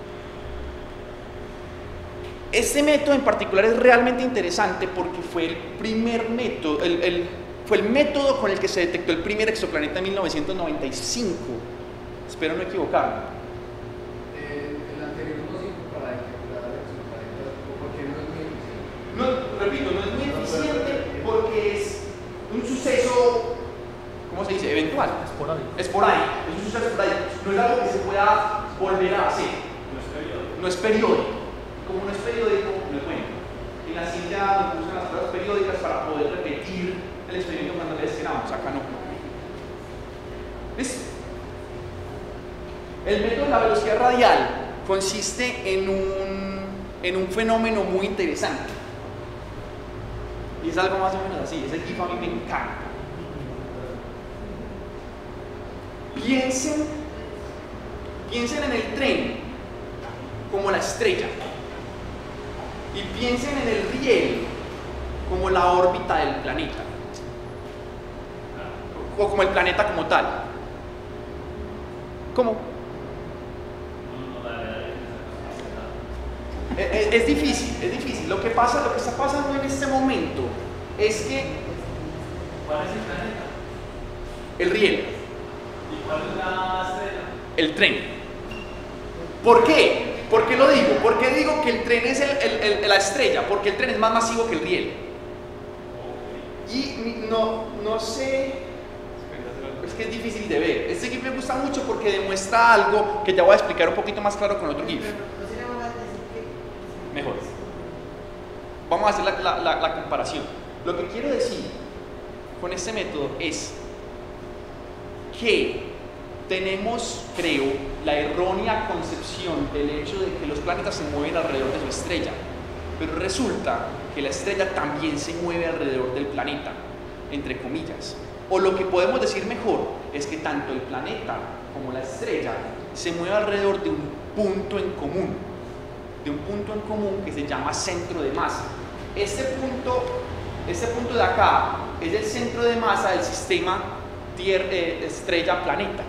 Este método en particular es realmente interesante porque fue el primer método, el, el, fue el método con el que se detectó el primer exoplaneta en mil novecientos noventa y cinco. Espero no equivocarme. Eh, el anterior no sirve para detectar exoplanetas porque no es muy eficiente. No, repito, no es muy eficiente porque es un suceso, ¿cómo se dice? Eventual. Esporádico. Esporádico. Es un suceso esporádico. No es algo que se pueda volver a hacer. No es periódico. No es periódico. Como no es periódico, no es bueno. En la ciencia nos usan las pruebas periódicas para poder repetir el experimento cuando le destinamos. Acá no. ¿Listo? El método de la velocidad radial consiste en un, en un fenómeno muy interesante. Y es algo más o menos así. Ese GIF a mí me encanta. Piensen, piensen en el tren como la estrella. Y piensen en el riel como la órbita del planeta. O como el planeta como tal. ¿Cómo? Es, es difícil, es difícil. Lo que pasa, lo que está pasando en este momento es que ¿Cuál es el planeta? el riel, ¿Y cuál es la estrella? el tren. ¿Por qué? ¿Por qué lo digo? ¿Por qué digo que el tren es el, el, el, la estrella? Porque el tren es más masivo que el riel. Y no, no sé, es que es difícil de ver. Este GIF me gusta mucho porque demuestra algo que ya voy a explicar un poquito más claro con otro GIF. Mejor. Vamos a hacer la, la, la, la comparación. Lo que quiero decir con este método es que tenemos, creo, la errónea concepción del hecho de que los planetas se mueven alrededor de su estrella, pero resulta que la estrella también se mueve alrededor del planeta, entre comillas. O lo que podemos decir mejor es que tanto el planeta como la estrella se mueve alrededor de un punto en común, de un punto en común que se llama centro de masa. Este punto, este punto de acá es el centro de masa del sistema tierra, eh, estrella-planeta.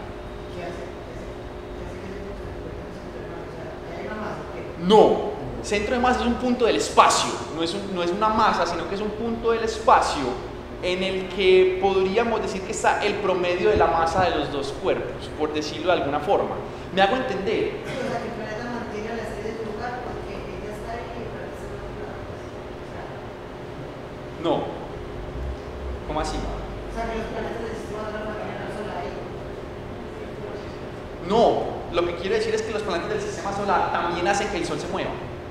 No, centro de masa es un punto del espacio, no es, un, no es una masa, sino que es un punto del espacio en el que podríamos decir que está el promedio de la masa de los dos cuerpos, por decirlo de alguna forma. ¿Me hago entender? Sí, o sea, que el planeta mantiene a la estrella en su lugar porque ella está ahí y el planeta está en otro lado. O sea, No. ¿Cómo así? o sea, que los planetas del sistema solar mantienen al Sol ahí. No, lo que quiero decir es que los planetas del sistema solar también hacen que el Sol se mueva.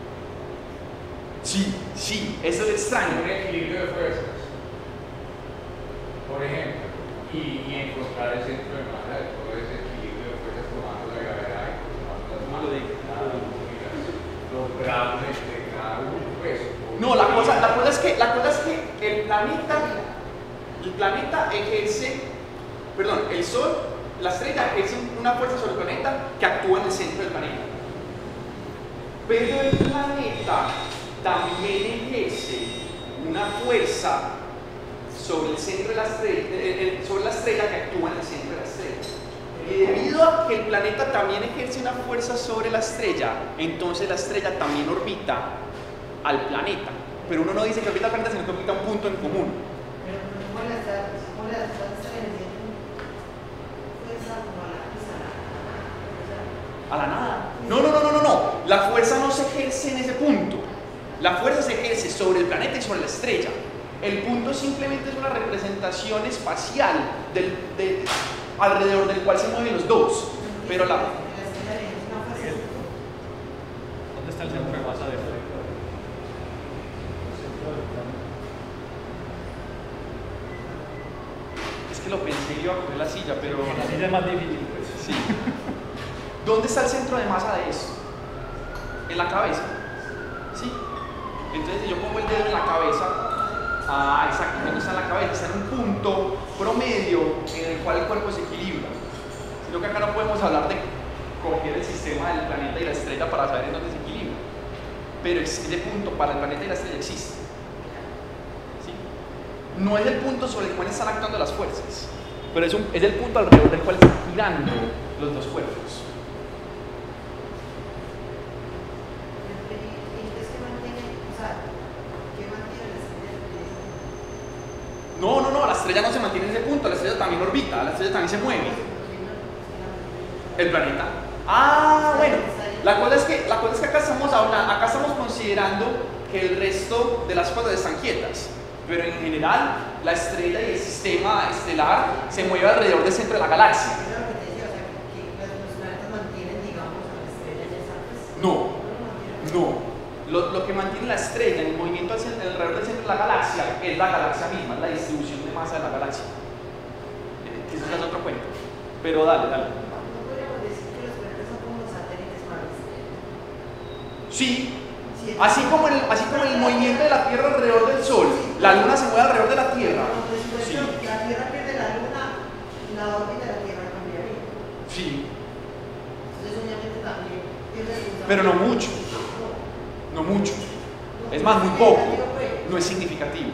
Sí, sí, eso es extraño. Un equilibrio de fuerzas, por ejemplo, y, y encontrar el centro de masa de todo ese equilibrio de fuerzas tomando la gravedad y tomando las No lo digo. los grados de cada uno, pues. No, la cosa, la cosa es que, la cosa es que el planeta, el planeta ejerce, perdón, el Sol, la estrella ejerce una fuerza sobre el planeta que actúa en el centro del planeta. Pero el planeta también ejerce una fuerza sobre el centro de la estrella, eh, eh, sobre la estrella que actúa en el centro de la estrella. Y debido a que el planeta también ejerce una fuerza sobre la estrella, entonces la estrella también orbita al planeta. Pero uno no dice que orbita al planeta, sino que orbita un punto en común. Pero ¿cómo le está, cómo le está ejerciendo fuerza como a la pizza? O sea, A la nada. No, no, no, no, no, no. La fuerza no se ejerce en ese punto. La fuerza se ejerce sobre el planeta y sobre la estrella. El punto simplemente es una representación espacial del, de, alrededor del cual se mueven los dos. Pero la... ¿Dónde está el centro de masa de esto? Es que lo pensé yo silla, pero... Con la silla es más difícil, pues. Sí. ¿Dónde está el centro de masa de eso? En la cabeza. ¿Sí? Entonces, si yo pongo el dedo en la cabeza, ah, exacto, no está en la cabeza, está en un punto promedio en el cual el cuerpo se equilibra. Sino que acá no podemos hablar de coger el sistema del planeta y la estrella para saber en dónde se equilibra. Pero ese punto para el planeta y la estrella existe. ¿Sí? No es el punto sobre el cual están actuando las fuerzas, pero es, un, es el punto alrededor del cual están girando los dos cuerpos. No, no, no, la estrella no se mantiene en ese punto, la estrella también orbita, la estrella también se mueve. El planeta. Ah, bueno. La cosa es que, la cosa es que acá estamos hablando, acá estamos considerando que el resto de las cosas están quietas, pero en general la estrella y el sistema estelar se mueve alrededor del centro de la galaxia. No, no. Lo, lo que mantiene la estrella en el movimiento hacia el, alrededor del centro de la galaxia es la galaxia misma, la distribución de masa de la galaxia. Eh, Eso ya es otro cuento. Pero dale, dale. ¿No podríamos decir que los planetas son como satélites para la estrella? Sí. Así como, el, así como el movimiento de la Tierra alrededor del Sol, la Luna se mueve alrededor de la Tierra. Sí. La Tierra pierde la Luna, la órbita de la Tierra cambiaría. Sí. Entonces, obviamente también pierde el. Pero no mucho. No mucho. Es más, muy poco. No es significativo.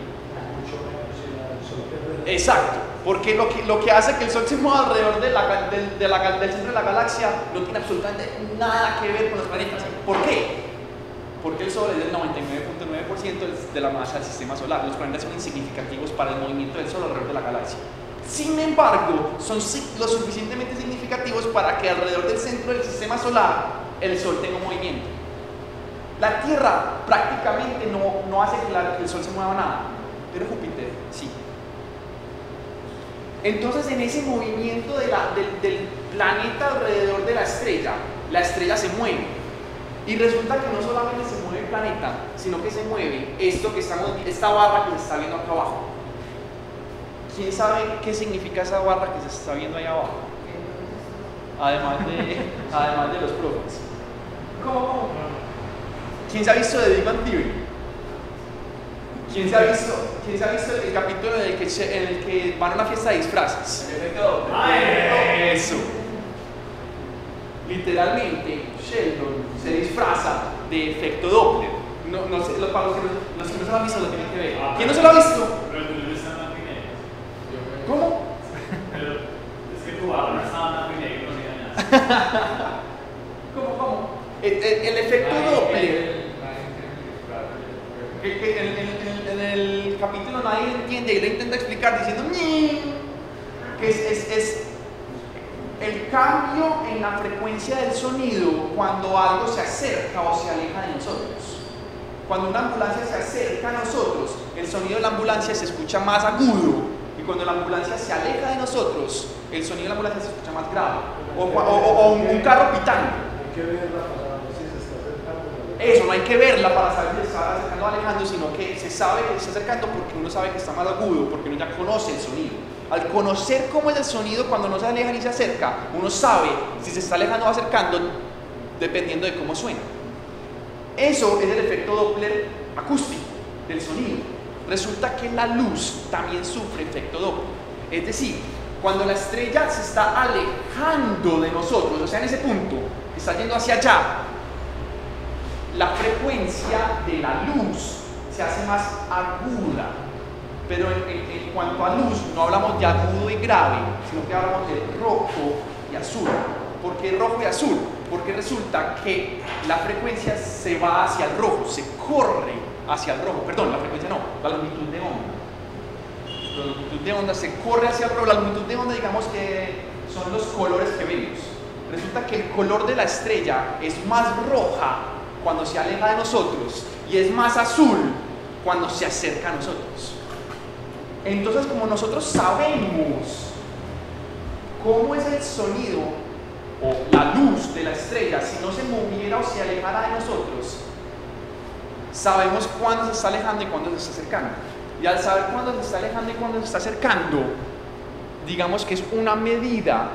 Exacto. Porque lo que, lo que hace que el Sol se mueva alrededor de la, de, de la, del centro de la galaxia no tiene absolutamente nada que ver con los planetas. ¿Por qué? Porque el Sol es el noventa y nueve punto nueve por ciento de la masa del sistema solar. Los planetas son insignificativos para el movimiento del Sol alrededor de la galaxia. Sin embargo, son lo suficientemente significativos para que alrededor del centro del sistema solar el Sol tenga un movimiento. La Tierra prácticamente no, no hace que, la, que el Sol se mueva nada, pero Júpiter sí. Entonces, en ese movimiento de la, del, del planeta alrededor de la estrella, la estrella se mueve. Y resulta que no solamente se mueve el planeta, sino que se mueve esto que estamos, esta barra que se está viendo acá abajo. ¿Quién sabe qué significa esa barra que se está viendo ahí abajo? Además de, además de los profes. ¿Cómo, cómo? ¿Quién se ha visto de Big Bang Theory? ¿Quién se ha visto, quién se ha visto el capítulo en el que, en el que van a una fiesta de disfraces? Eso. Literalmente, Sheldon se disfraza de efecto Doppler. No, no sé, los, para los que no, los que no se lo han visto lo tienen que ver. ¿Quién no se lo ha visto? Pero el tuyo está en blanco y negro. ¿Cómo? Pero es que tu barra no estaba en blanco y negro, no se nada. ¿Cómo, cómo? El, el, el efecto Doppler. Que, que en, en, en el capítulo nadie entiende y le intenta explicar diciendo que es, es, es el cambio en la frecuencia del sonido cuando algo se acerca o se aleja de nosotros. Cuando una ambulancia se acerca a nosotros, el sonido de la ambulancia se escucha más agudo, y cuando la ambulancia se aleja de nosotros, el sonido de la ambulancia se escucha más grave. O, o, o, o un, un carro pitando. Hay que verla para saber si se está acercando. Eso, no hay que verla para saber si se está acercando o alejando, sino que se sabe que se está acercando porque uno sabe que está más agudo, porque uno ya conoce el sonido. Al conocer cómo es el sonido cuando no se aleja ni se acerca, uno sabe si se está alejando o acercando dependiendo de cómo suena. Eso es el efecto Doppler acústico del sonido. Resulta que la luz también sufre efecto Doppler. Es decir, cuando la estrella se está alejando de nosotros, o sea, en ese punto, está yendo hacia allá, la frecuencia de la luz se hace más aguda. Pero en, en, en cuanto a luz, no hablamos de agudo y grave, sino que hablamos de rojo y azul. ¿Por qué rojo y azul? Porque resulta que la frecuencia se va hacia el rojo, se corre hacia el rojo. Perdón, la frecuencia no, la longitud de onda. La longitud de onda se corre hacia el rojo. La longitud de onda, digamos que son los colores que vemos. Resulta que el color de la estrella es más roja cuando se aleja de nosotros y es más azul cuando se acerca a nosotros. Entonces, como nosotros sabemos cómo es el sonido o la luz de la estrella si no se moviera o se alejara de nosotros, sabemos cuándo se está alejando y cuándo se está acercando. Y al saber cuándo se está alejando y cuándo se está acercando, digamos que es una medida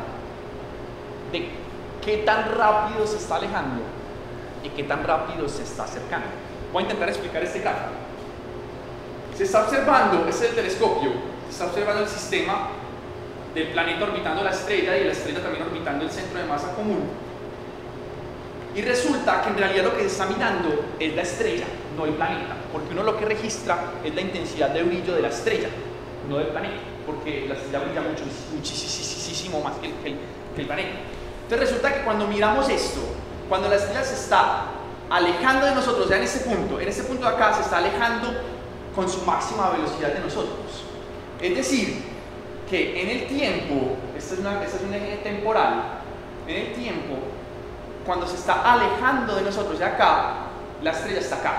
de qué tan rápido se está alejando y qué tan rápido se está acercando. Voy a intentar explicar este gráfico. Se está observando, este es el telescopio, se está observando el sistema del planeta orbitando la estrella y la estrella también orbitando el centro de masa común. Y resulta que en realidad lo que se está mirando es la estrella, no el planeta, porque uno lo que registra es la intensidad de brillo de la estrella, no del planeta, porque la estrella brilla mucho, muchísimo más que el, que el, que el planeta. Entonces resulta que cuando miramos esto, cuando la estrella se está alejando de nosotros, ya en este punto, en este punto de acá se está alejando con su máxima velocidad de nosotros. Es decir, que en el tiempo, esta es una, esta es un eje temporal, en el tiempo, cuando se está alejando de nosotros de acá, la estrella está acá.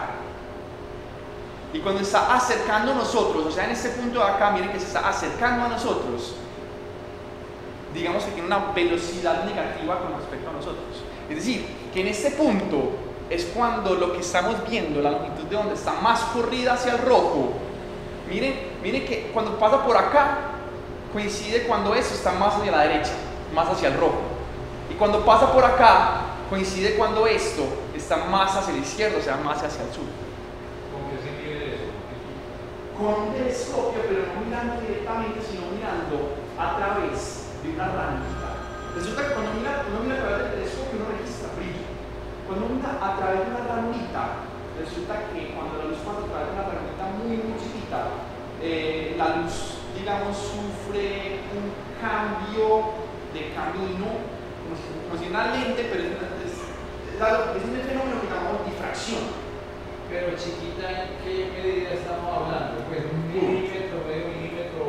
Y cuando está acercando a nosotros, o sea, en este punto de acá, miren que se está acercando a nosotros, digamos que tiene una velocidad negativa con respecto a nosotros. Es decir, que en este punto es cuando lo que estamos viendo, la longitud de onda está más corrida hacia el rojo. Miren, miren que cuando pasa por acá, coincide cuando eso está más hacia la derecha, más hacia el rojo. Y cuando pasa por acá, coincide cuando esto está más hacia la izquierda, o sea, más hacia el sur. ¿Cómo que se mide eso? Con un telescopio, pero no mirando directamente, sino mirando a través de una ranita. Resulta que cuando mira, uno mira a través del telescopio, uno registra brillo. Cuando uno mira a través de una ranita, resulta que cuando la luz pasa a través de una ranita muy, muy chiquita, eh, la luz, digamos, sufre un cambio de camino, como si, como si una lente, pero es, es, es, algo, es un fenómeno que llamamos difracción. Pero chiquita, ¿en qué medida estamos hablando? Pues un milímetro, medio milímetro,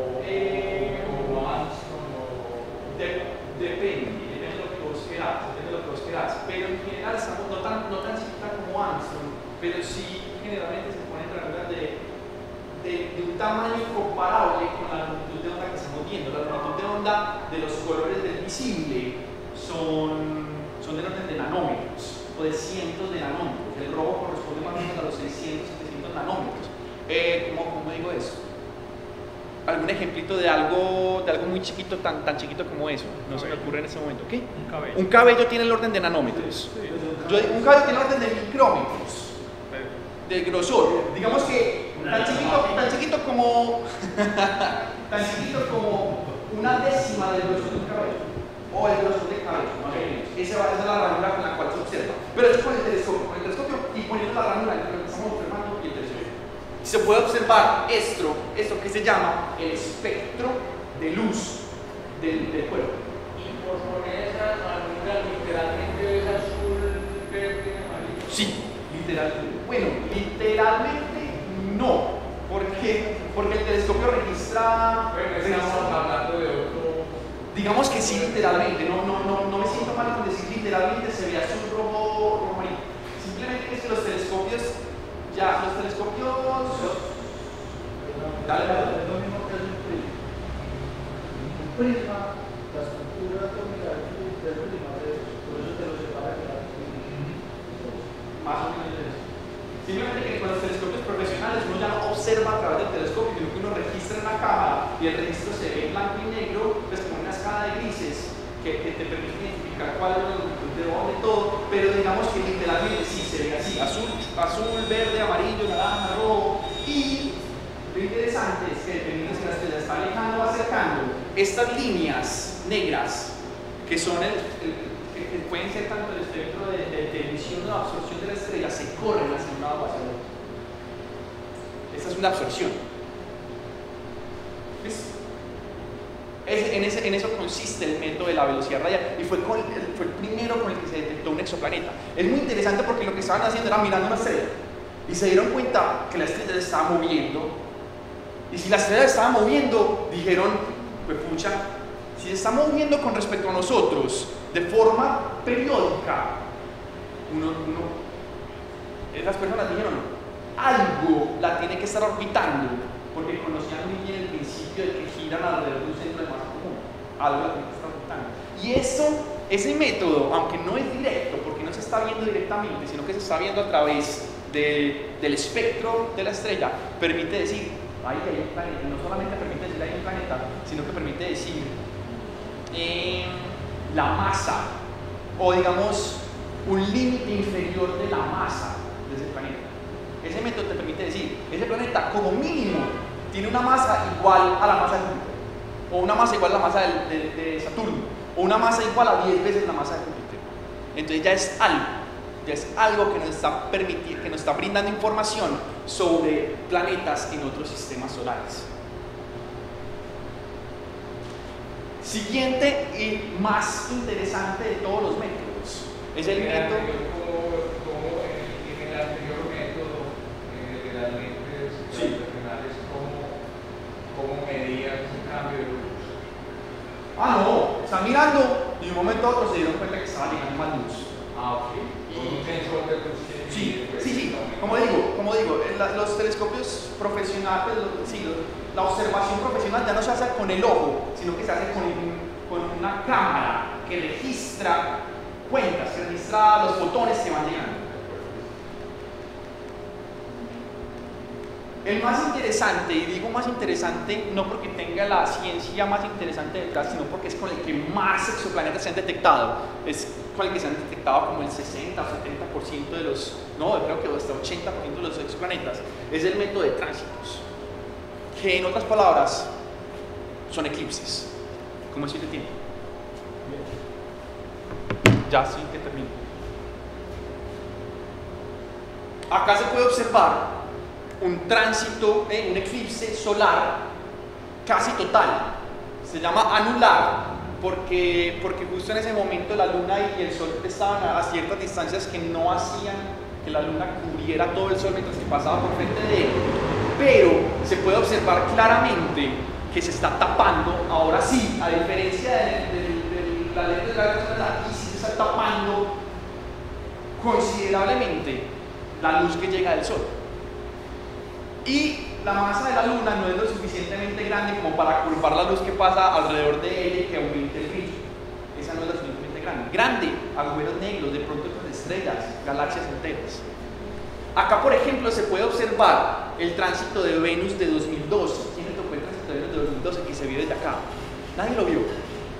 eh, o Armstrong, o... De, depende, depende de lo que vos querás, depende de lo que vos querás. Pero en general estamos no tan, no tan chiquita como Armstrong, pero sí generalmente se ponen rangas de, de, de un tamaño comparable con la longitud de onda que estamos viendo. La longitud de onda de los colores del visible son, son del orden de nanómetros o de cientos de nanómetros. El rojo corresponde más o menos a los seiscientos, setecientos nanómetros. Eh, ¿cómo, ¿Cómo digo eso? ¿Algún ejemplito de algo, de algo muy chiquito, tan, tan chiquito como eso? No se me ocurre en ese momento. ¿Qué? Un cabello. Un cabello tiene el orden de nanómetros. Sí. Yo, un cabello tiene el orden de micrómetros. De grosor. Digamos que tan chiquito, tan chiquito como tan chiquito como una décima del grosor de un cabello. O el grosor del cabello, más o menos. Esa va a ser la ranura con la cual se observa. Pero es con el telescopio, con el telescopio y poniendo la ranura entre lo que estamos observando y el telescopio. Se puede observar esto, esto que se llama el espectro de luz del, del cuerpo. Y por poner esa ranura literalmente es azul, verde, amarillo. Sí, literalmente. Bueno, literalmente no, porque, porque el telescopio registra... Bueno, registra estamos hablando de otro... Digamos que sí, literalmente, no, no, no, no me siento mal con decir literalmente se ve azul, rojo, rojo, amarillo. Simplemente es que los telescopios, ya, los telescopios... Dale, dale. Es lo mismo que es un prisma. Un prisma, la estructura atómica del prisma, por eso te lo separa claro. Más o menos eso. Simplemente que con los telescopios profesionales uno ya no observa a través del telescopio, sino que uno registra en la cámara y el registro se ve en blanco y negro, pues con una escala de grises que, que te permite identificar cuál es la longitud de onda y todo, pero digamos que literalmente sí se ve así, azul, azul, verde, amarillo, naranja, rojo. Y lo interesante es que dependiendo si la estrella está alejando o acercando, estas líneas negras, que son el, el que, que pueden ser tanto el espectro de, de, de emisión o de absorción de la estrella, se corren hacia un lado o hacia el otro. Esta es una absorción. ¿Ves? Es, en, ese, en eso consiste el método de la velocidad radial y fue, con, fue el primero con el que se detectó un exoplaneta. Es muy interesante porque lo que estaban haciendo era mirando una estrella y se dieron cuenta que la estrella se estaba moviendo. Y si la estrella se estaba moviendo, dijeron, pues pucha, si se está moviendo con respecto a nosotros de forma periódica, uno, uno, esas personas dijeron, algo la tiene que estar orbitando, porque conocían muy bien el principio de que giran alrededor de un centro de masa común. Algo la tiene que estar orbitando. Y eso, ese método, aunque no es directo, porque no se está viendo directamente, sino que se está viendo a través de, del espectro de la estrella, permite decir, ahí hay un planeta. No solamente permite decir hay un planeta, sino que permite decir eh, la masa, o digamos un límite inferior de la masa de ese planeta. Ese método te permite decir, ese planeta como mínimo tiene una masa igual a la masa de Júpiter, o una masa igual a la masa de, de, de Saturno, o una masa igual a diez veces la masa de Júpiter. Entonces ya es algo, ya es algo que nos está permitiendo, que nos está brindando información sobre planetas en otros sistemas solares. Siguiente y más interesante de todos los métodos es el método. Como en el anterior método eh, de las lentes Sí. gravitacionales, ¿cómo, cómo medían ese cambio de luz? Ah, no, están mirando y de un momento a otro se dieron cuenta que estaba llegando más luz. Ah, ok. Con un sensor de luz que Sí, mide, pues, sí, sí, el como digo, como digo, en la- los telescopios profesionales, los- sí, los- la observación profesional ya no se hace con el ojo, sino que se hace con, un- con una cámara que registra cuentas, que registra los fotones que van llegando. El más interesante, y digo más interesante no porque tenga la ciencia más interesante detrás, sino porque es con el que más exoplanetas se han detectado. Es con el que se han detectado como el sesenta o setenta por ciento de los, no, creo que hasta ochenta por ciento de los exoplanetas. Es el método de tránsitos, que en otras palabras son eclipses. ¿Cómo es el tiempo? Ya sí que termino. Acá se puede observar un tránsito, eh, un eclipse solar casi total. Se llama anular porque, porque justo en ese momento la luna y el sol estaban a, a ciertas distancias que no hacían que la luna cubriera todo el sol mientras que pasaba por frente de él. Pero se puede observar claramente que se está tapando, ahora sí, a diferencia de, de, de la lente de gravitación, aquí sí se está tapando considerablemente la luz que llega del sol. Y la masa de la luna no es lo suficientemente grande como para curvar la luz que pasa alrededor de ella y que aumente el brillo. Esa no es lo suficientemente grande. Grande, agujeros negros, de pronto otras estrellas, galaxias enteras. Acá, por ejemplo, se puede observar el tránsito de Venus de dos mil doce. ¿Quién le tocó el tránsito de Venus de dos mil doce que se vio desde acá? Nadie lo vio.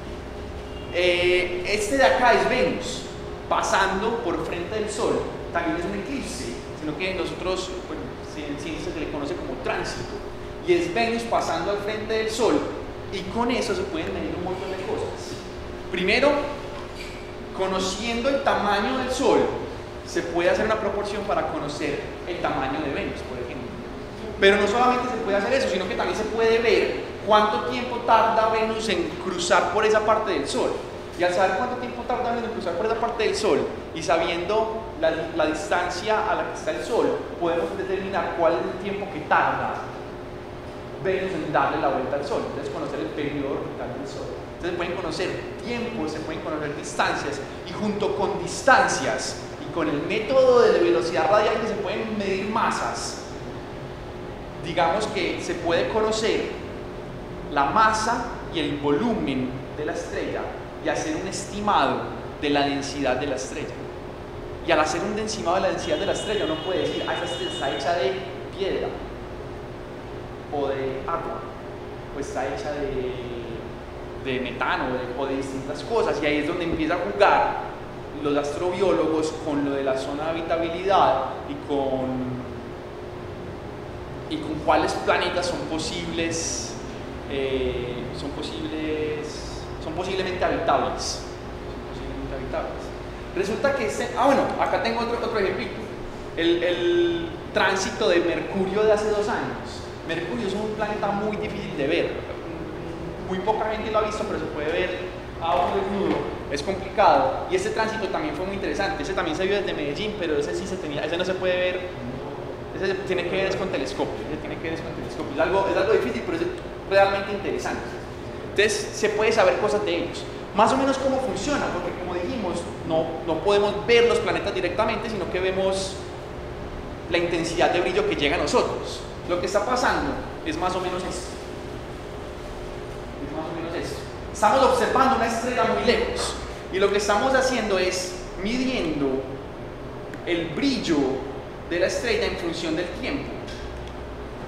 Eh, este de acá es Venus, pasando por frente del Sol. También es un eclipse, sino que nosotros, bueno, en ciencia se le conoce como tránsito. Y es Venus pasando al frente del Sol. Y con eso se pueden medir un montón de cosas. Primero, conociendo el tamaño del Sol, se puede hacer una proporción para conocer el tamaño de Venus, por ejemplo. Pero no solamente se puede hacer eso, sino que también se puede ver cuánto tiempo tarda Venus en cruzar por esa parte del Sol. Y al saber cuánto tiempo tarda Venus en cruzar por esa parte del Sol y sabiendo la, la distancia a la que está el Sol, podemos determinar cuál es el tiempo que tarda Venus en darle la vuelta al Sol. Entonces, conocer el periodo orbital del Sol. Entonces, pueden conocer tiempos, se pueden conocer distancias, y junto con distancias y con el método de velocidad radial que se pueden medir masas, digamos que se puede conocer la masa y el volumen de la estrella y hacer un estimado de la densidad de la estrella. Y al hacer un estimado de la densidad de la estrella, uno puede decir, ah, esta estrella está hecha de piedra, o de agua, o está hecha de, de metano, o de, o de distintas cosas. Y ahí es donde empieza a jugar los astrobiólogos con lo de la zona de habitabilidad y con, y con cuáles planetas son posibles, eh, son posibles son posiblemente habitables. Son posiblemente habitables. Resulta que este, ah bueno, acá tengo otro, otro ejemplito. El, el tránsito de Mercurio de hace dos años. Mercurio es un planeta muy difícil de ver. Muy poca gente lo ha visto, pero se puede ver a ojo desnudo. Es complicado. Y este tránsito también fue muy interesante. Ese también se vio desde Medellín, pero ese sí se tenía, ese no se puede ver. Ese tiene que ver es con telescopio. Ese tiene que ver es con telescopio. Es algo, es algo difícil, pero es realmente interesante. Entonces se puede saber cosas de ellos. Más o menos cómo funciona, porque como dijimos, no, no podemos ver los planetas directamente, sino que vemos la intensidad de brillo que llega a nosotros. Lo que está pasando es más o menos esto. Es más o menos esto. Estamos observando una estrella muy lejos y lo que estamos haciendo es midiendo el brillo de la estrella en función del tiempo.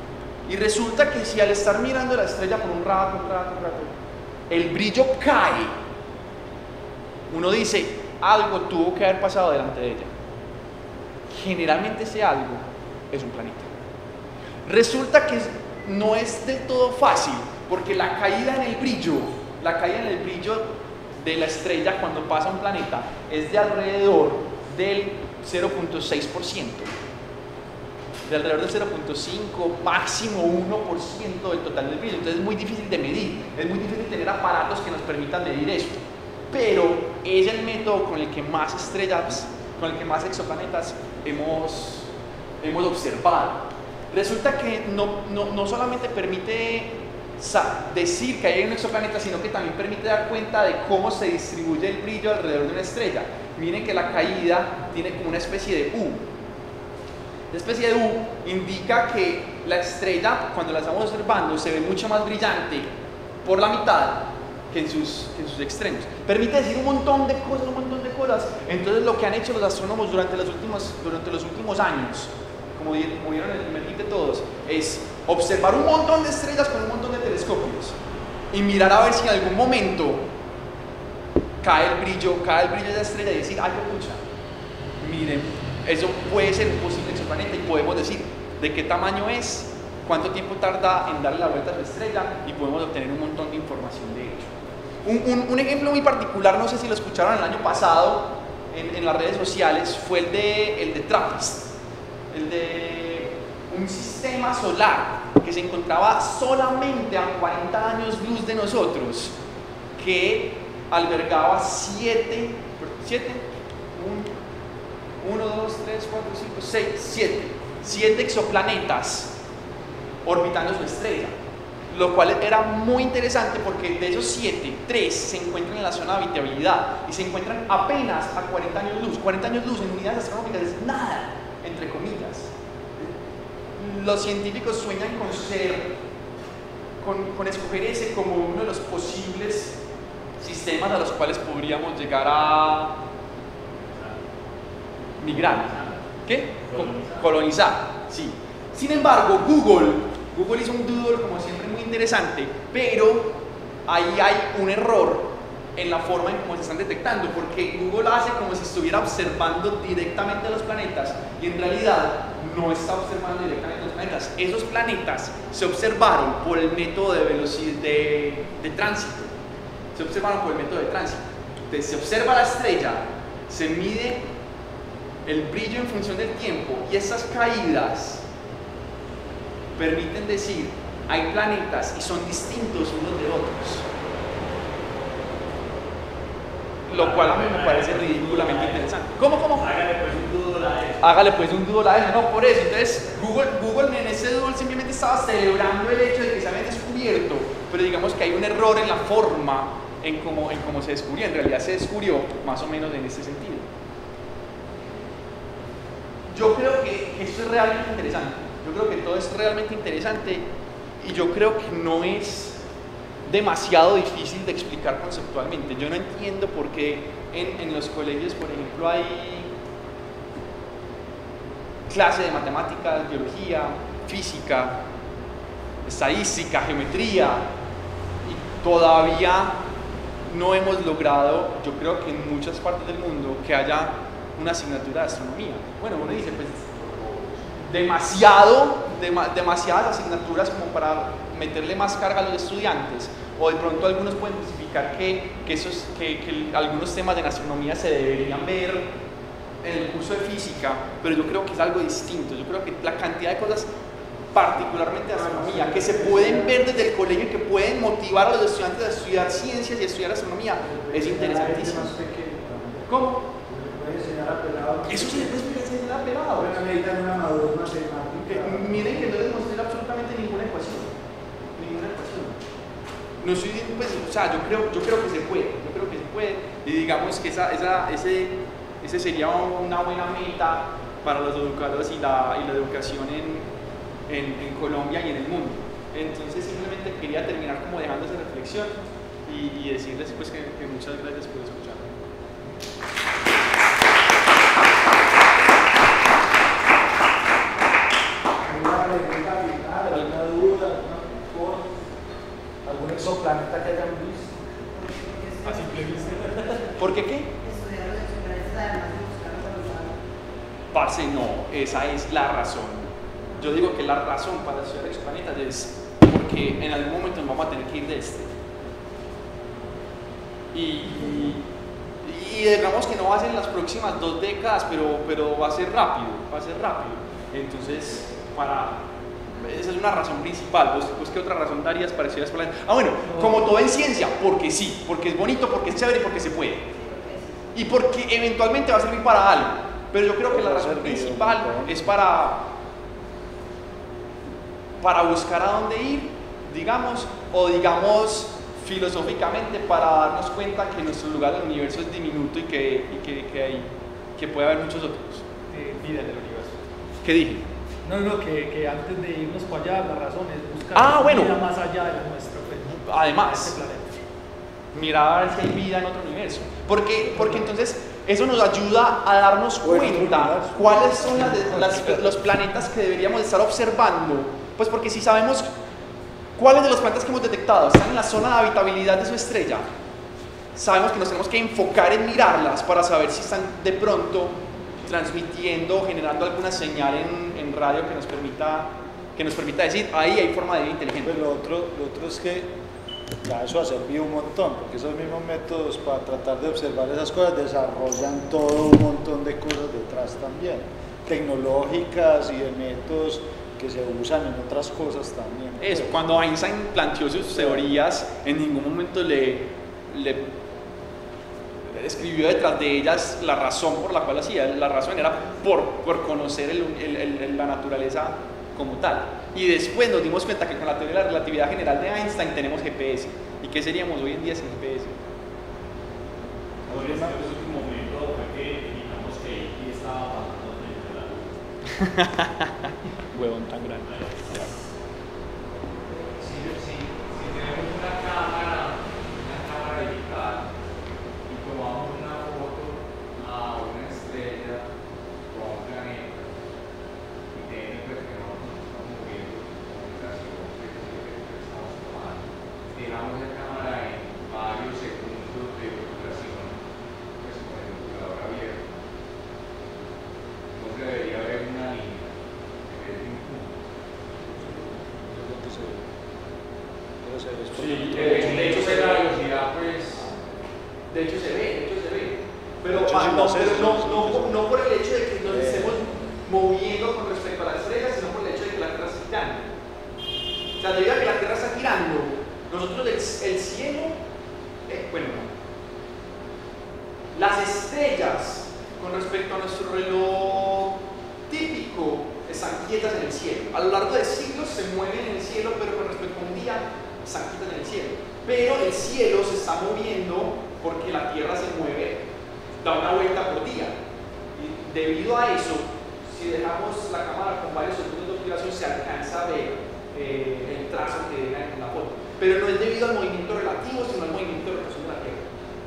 Y resulta que si al estar mirando la estrella por un rato, un rato, un rato, el brillo cae, uno dice, algo tuvo que haber pasado delante de ella. Generalmente ese algo es un planeta. Resulta que no es del todo fácil, porque la caída en el brillo, la caída en el brillo de la estrella cuando pasa un planeta es de alrededor del cero punto seis por ciento. De alrededor del cero punto cinco, máximo uno por ciento del total del brillo. Entonces es muy difícil de medir, es muy difícil tener aparatos que nos permitan medir esto. Pero es el método con el que más estrellas, con el que más exoplanetas hemos, hemos observado. Resulta que no, no, no solamente permite decir que hay un exoplaneta, sino que también permite dar cuenta de cómo se distribuye el brillo alrededor de una estrella. Miren que la caída tiene como una especie de U. La especie de U indica que la estrella, cuando la estamos observando, se ve mucho más brillante por la mitad que en sus, que en sus extremos. Permite decir un montón de cosas, un montón de cosas. Entonces lo que han hecho los astrónomos durante los últimos, durante los últimos años, como vieron en el primer tip de todos, es observar un montón de estrellas con un montón de telescopios y mirar a ver si en algún momento cae el brillo, cae el brillo de la estrella y decir, ay, qué pucha, miren, eso puede ser un posible exoplaneta y podemos decir de qué tamaño es, cuánto tiempo tarda en darle la vuelta a su estrella y podemos obtener un montón de información de ello. Un, un, un ejemplo muy particular, no sé si lo escucharon el año pasado en, en las redes sociales, fue el de, el de TRAPPIST, el de un sistema solar que se encontraba solamente a cuarenta años luz de nosotros, que albergaba siete, siete, uno, dos, tres, cuatro, cinco, seis, siete, siete exoplanetas orbitando su estrella, lo cual era muy interesante porque de esos siete, tres se encuentran en la zona de habitabilidad y se encuentran apenas a cuarenta años luz. cuarenta años luz en unidades astronómicas es nada, entre comillas. Los científicos sueñan con ser, con, con escoger ese como uno de los posibles sistemas a los cuales podríamos llegar a migrar. ¿Qué? Colonizar. Colonizar, sí. Sin embargo, Google, Google hizo un doodle como siempre muy interesante, pero ahí hay un error en la forma en cómo se están detectando, porque Google hace como si estuviera observando directamente a los planetas y en realidad no está observando directamente a los planetas. Esos planetas se observaron por el método de velocidad de, de tránsito. Se observaron por el método de tránsito. Entonces se observa la estrella, se mide el brillo en función del tiempo y esas caídas permiten decir hay planetas y son distintos unos de otros. Lo cual a mí me parece ridículamente interesante. ¿Cómo, cómo? Hágale pues un doodle a eso. Hágale pues un doodle a eso, no, por eso. Entonces, Google, Google en ese doodle simplemente estaba celebrando el hecho de que se habían descubierto, pero digamos que hay un error en la forma en cómo, en cómo se descubrió. En realidad se descubrió más o menos en ese sentido. Yo creo que, que esto es realmente interesante. Yo creo que todo es realmente interesante y yo creo que no es demasiado difícil de explicar conceptualmente. Yo no entiendo por qué en, en los colegios, por ejemplo, hay clase de matemáticas, biología, física, estadística, geometría, y todavía no hemos logrado, yo creo que en muchas partes del mundo, que haya una asignatura de astronomía. Bueno, uno dice, pues, demasiado, dem demasiadas asignaturas como para meterle más carga a los estudiantes, o de pronto algunos pueden justificar que, que, esos, que, que algunos temas de astronomía se deberían ver en el curso de física, pero yo creo que es algo distinto. Yo creo que la cantidad de cosas, particularmente de astronomía, que se pueden ver desde el colegio y que pueden motivar a los estudiantes a estudiar ciencias y a estudiar astronomía, es interesantísimo. ¿Cómo? Eso se le puede enseñar a pelado. Miren que no les mostré absolutamente ninguna ecuación. Ninguna ecuación. No soy, pues, o sea, yo creo, yo creo que se puede. Yo creo que se puede. Y digamos que esa, esa, ese, ese sería una buena meta para los educadores y la, y la educación en, en, en Colombia y en el mundo. Entonces simplemente quería terminar como dejando esa reflexión y, y decirles pues que, que muchas gracias por escuchar. Una pregunta final, una duda. además de buscar los resultados. Parce, no, esa es la razón. Yo digo que la razón para estudiar exoplanetas es porque en algún momento nos vamos a tener que ir de este. Y, y digamos que no va a ser en las próximas dos décadas, pero, pero va a ser rápido, va a ser rápido. Entonces, para, esa es una razón principal. ¿Vos, vos qué otra razón darías para estudiar exoplanetas? Ah, bueno, como todo en ciencia, porque sí, porque es bonito, porque es chévere y porque se puede. Y porque eventualmente va a servir para algo. Pero yo creo que la razón principal es para, para buscar a dónde ir, digamos, o digamos filosóficamente para darnos cuenta que nuestro lugar en el universo es diminuto y que, y que, que, hay, que puede haber muchos otros. Eh, vida en el universo. ¿Qué dije? No, no, que, que antes de irnos para allá, la razón es buscar Ah, bueno. vida más allá de la nuestra. Pues, ¿no? Además. Este planeta. Mirar a ver si hay vida en otro universo. Porque, porque entonces eso nos ayuda a darnos cuenta cuáles son las, las, los planetas que deberíamos estar observando. Pues porque si sabemos cuáles de los planetas que hemos detectado están en la zona de habitabilidad de su estrella, sabemos que nos tenemos que enfocar en mirarlas para saber si están de pronto transmitiendo o generando alguna señal en, en radio que nos permita, que nos permita decir, ahí hay forma de vida inteligente. Pues lo otro, lo otro es que ya eso ha servido un montón, porque esos mismos métodos para tratar de observar esas cosas desarrollan todo un montón de cosas detrás también, tecnológicas y de métodos que se usan en otras cosas también. Eso, cuando Einstein planteó sus teorías, en ningún momento le, le escribió detrás de ellas la razón por la cual lo hacía. La razón era por, por conocer el, el, el, la naturaleza como tal. Y después nos dimos cuenta que con la teoría de la relatividad general de Einstein tenemos G P S. ¿Y qué seríamos hoy en día sin G P S? Por este último momento fue que indicamos que I T estaba pasando frente a la luz. Huevón tan grande. Si, si, si tenemos una cámara, una cámara digital y tomamos una foto a una estrella o a un planeta y teniendo en cuenta que nosotros nos estamos moviendo comunicación que estamos tomando, dejamos la cámara en varios segundos de obturación, pues con el obturador abierto, entonces debería haber una línea. Sí, De hecho, de la velocidad, pues. De hecho se ve, de hecho se ve. Pero, De hecho, ah, sí no, lo sé, pero sí, no, sí, no, sí, sí. no por el hecho de que nos Eh. estemos moviendo con respecto a la estrella, sino por el hecho de que la Tierra está girando. O sea, debido a que la Tierra está girando, nosotros el, el cielo, eh, bueno, no. Las estrellas con respecto a nuestro reloj típico están quietas en el cielo. A lo largo de siglos se mueven en el cielo, pero con respecto a un día están quietas en el cielo. Pero el cielo se está moviendo porque la Tierra se mueve, da una vuelta por día. Y debido a eso, si dejamos la cámara con varios segundos de obturación, se alcanza a ver eh, el trazo que deja en la foto. Pero no es debido al movimiento relativo, sino al movimiento de rotación de la Tierra.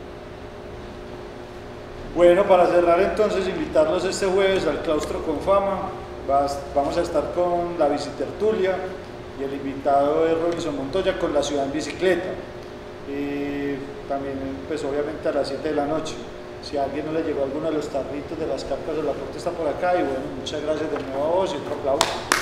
Bueno, para cerrar entonces, invitarlos este jueves al Claustro con Fama. Vas- vamos a estar con la Bicitertulia y el invitado es Robinson Montoya con La Ciudad en Bicicleta. Y también, pues obviamente a las siete de la noche. Si a alguien no le llegó alguno de los tarritos de las cartas del aporte está por acá. Y bueno, muchas gracias de nuevo a vos y otro aplauso.